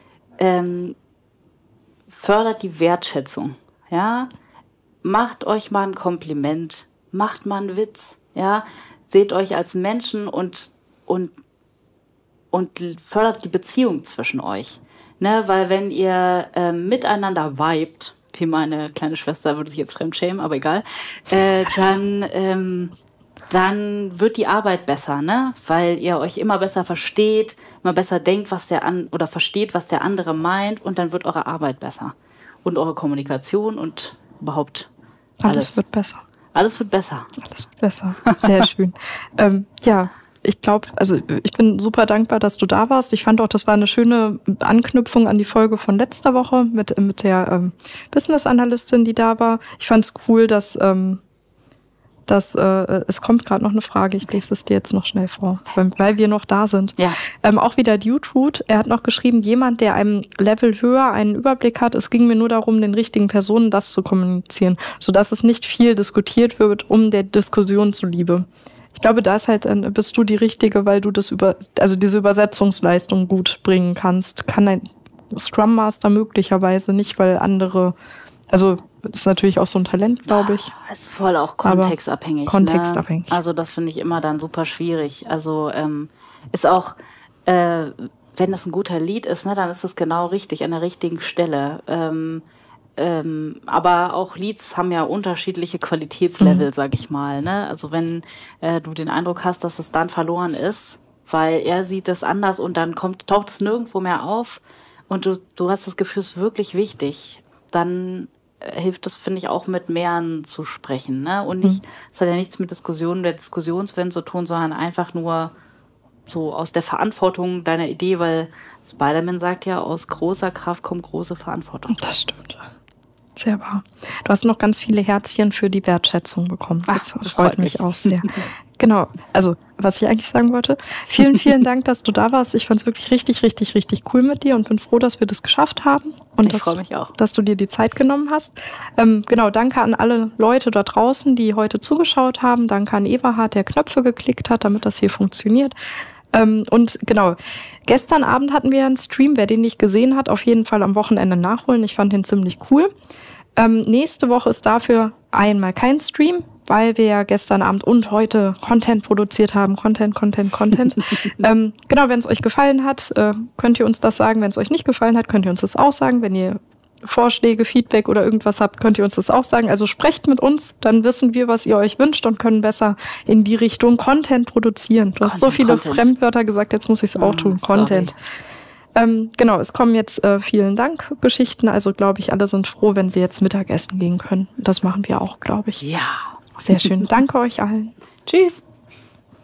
fördert die Wertschätzung. Ja? Macht euch mal ein Kompliment, macht mal einen Witz, ja? Seht euch als Menschen und fördert die Beziehung zwischen euch. Ne? Weil wenn ihr miteinander vibet, wie meine kleine Schwester würde sich jetzt fremdschämen, aber egal, dann wird die Arbeit besser, ne? Weil ihr euch immer besser versteht, immer besser denkt, oder versteht, was der andere meint, und dann wird eure Arbeit besser. Und eure Kommunikation und überhaupt alles wird besser. Alles wird besser. Alles wird besser. Sehr schön. Ja, ich glaube, also ich bin super dankbar, dass du da warst. Ich fand auch, das war eine schöne Anknüpfung an die Folge von letzter Woche mit der Business-Analystin, die da war. Ich fand es cool, dass es kommt gerade noch eine Frage, ich lese es dir jetzt noch schnell vor, weil wir noch da sind. Ja. Auch wieder Dude, er hat noch geschrieben, jemand, der einem Level höher einen Überblick hat, es ging mir nur darum, den richtigen Personen das zu kommunizieren, sodass es nicht viel diskutiert wird, um der Diskussion zuliebe. Ich glaube, da ist halt, bist du die Richtige, weil du diese Übersetzungsleistung gut bringen kannst. Kann ein Scrum Master möglicherweise nicht, weil andere, also das ist natürlich auch so ein Talent, glaube ich. Ist voll auch kontextabhängig. Kontextabhängig. Ne? Also das finde ich immer dann super schwierig. Also ist auch, wenn das ein guter Lied ist, ne, dann ist das genau richtig, an der richtigen Stelle. Aber auch Leads haben ja unterschiedliche Qualitätslevel, sag ich mal. Ne? Also wenn du den Eindruck hast, dass es dann verloren ist, weil er sieht es anders und dann taucht es nirgendwo mehr auf und du hast das Gefühl, es ist wirklich wichtig, dann hilft es, finde ich, auch mit mehreren zu sprechen. Ne? Und nicht, es hat ja nichts mit Diskussionen der Diskussionswillen zu tun, sondern einfach nur so aus der Verantwortung deiner Idee, weil Spider-Man sagt ja, aus großer Kraft kommt große Verantwortung. Das stimmt. Sehr wahr. Du hast noch ganz viele Herzchen für die Wertschätzung bekommen. Das freut mich auch sehr. Genau, also was ich eigentlich sagen wollte, vielen, vielen Dank, dass du da warst. Ich fand es wirklich richtig, richtig, richtig cool mit dir und bin froh, dass wir das geschafft haben. Und ich freue mich auch. Dass du dir die Zeit genommen hast. Genau, danke an alle Leute da draußen, die heute zugeschaut haben. Danke an Eberhard, der Knöpfe geklickt hat, damit das hier funktioniert. Und genau, gestern Abend hatten wir einen Stream. Wer den nicht gesehen hat, auf jeden Fall am Wochenende nachholen. Ich fand den ziemlich cool. Nächste Woche ist dafür einmal kein Stream, weil wir ja gestern Abend und heute Content produziert haben. Content. Genau, wenn es euch gefallen hat, könnt ihr uns das sagen. Wenn es euch nicht gefallen hat, könnt ihr uns das auch sagen. Wenn ihr Vorschläge, Feedback oder irgendwas habt, könnt ihr uns das auch sagen. Also sprecht mit uns, dann wissen wir, was ihr euch wünscht und können besser in die Richtung Content produzieren. Du hast so viele Fremdwörter gesagt, jetzt muss ich es auch tun. Content. Genau, es kommen jetzt vielen Dank Geschichten. Also glaube ich, alle sind froh, wenn sie jetzt Mittagessen gehen können. Das machen wir auch, glaube ich. Ja. Sehr schön. Danke euch allen. Tschüss.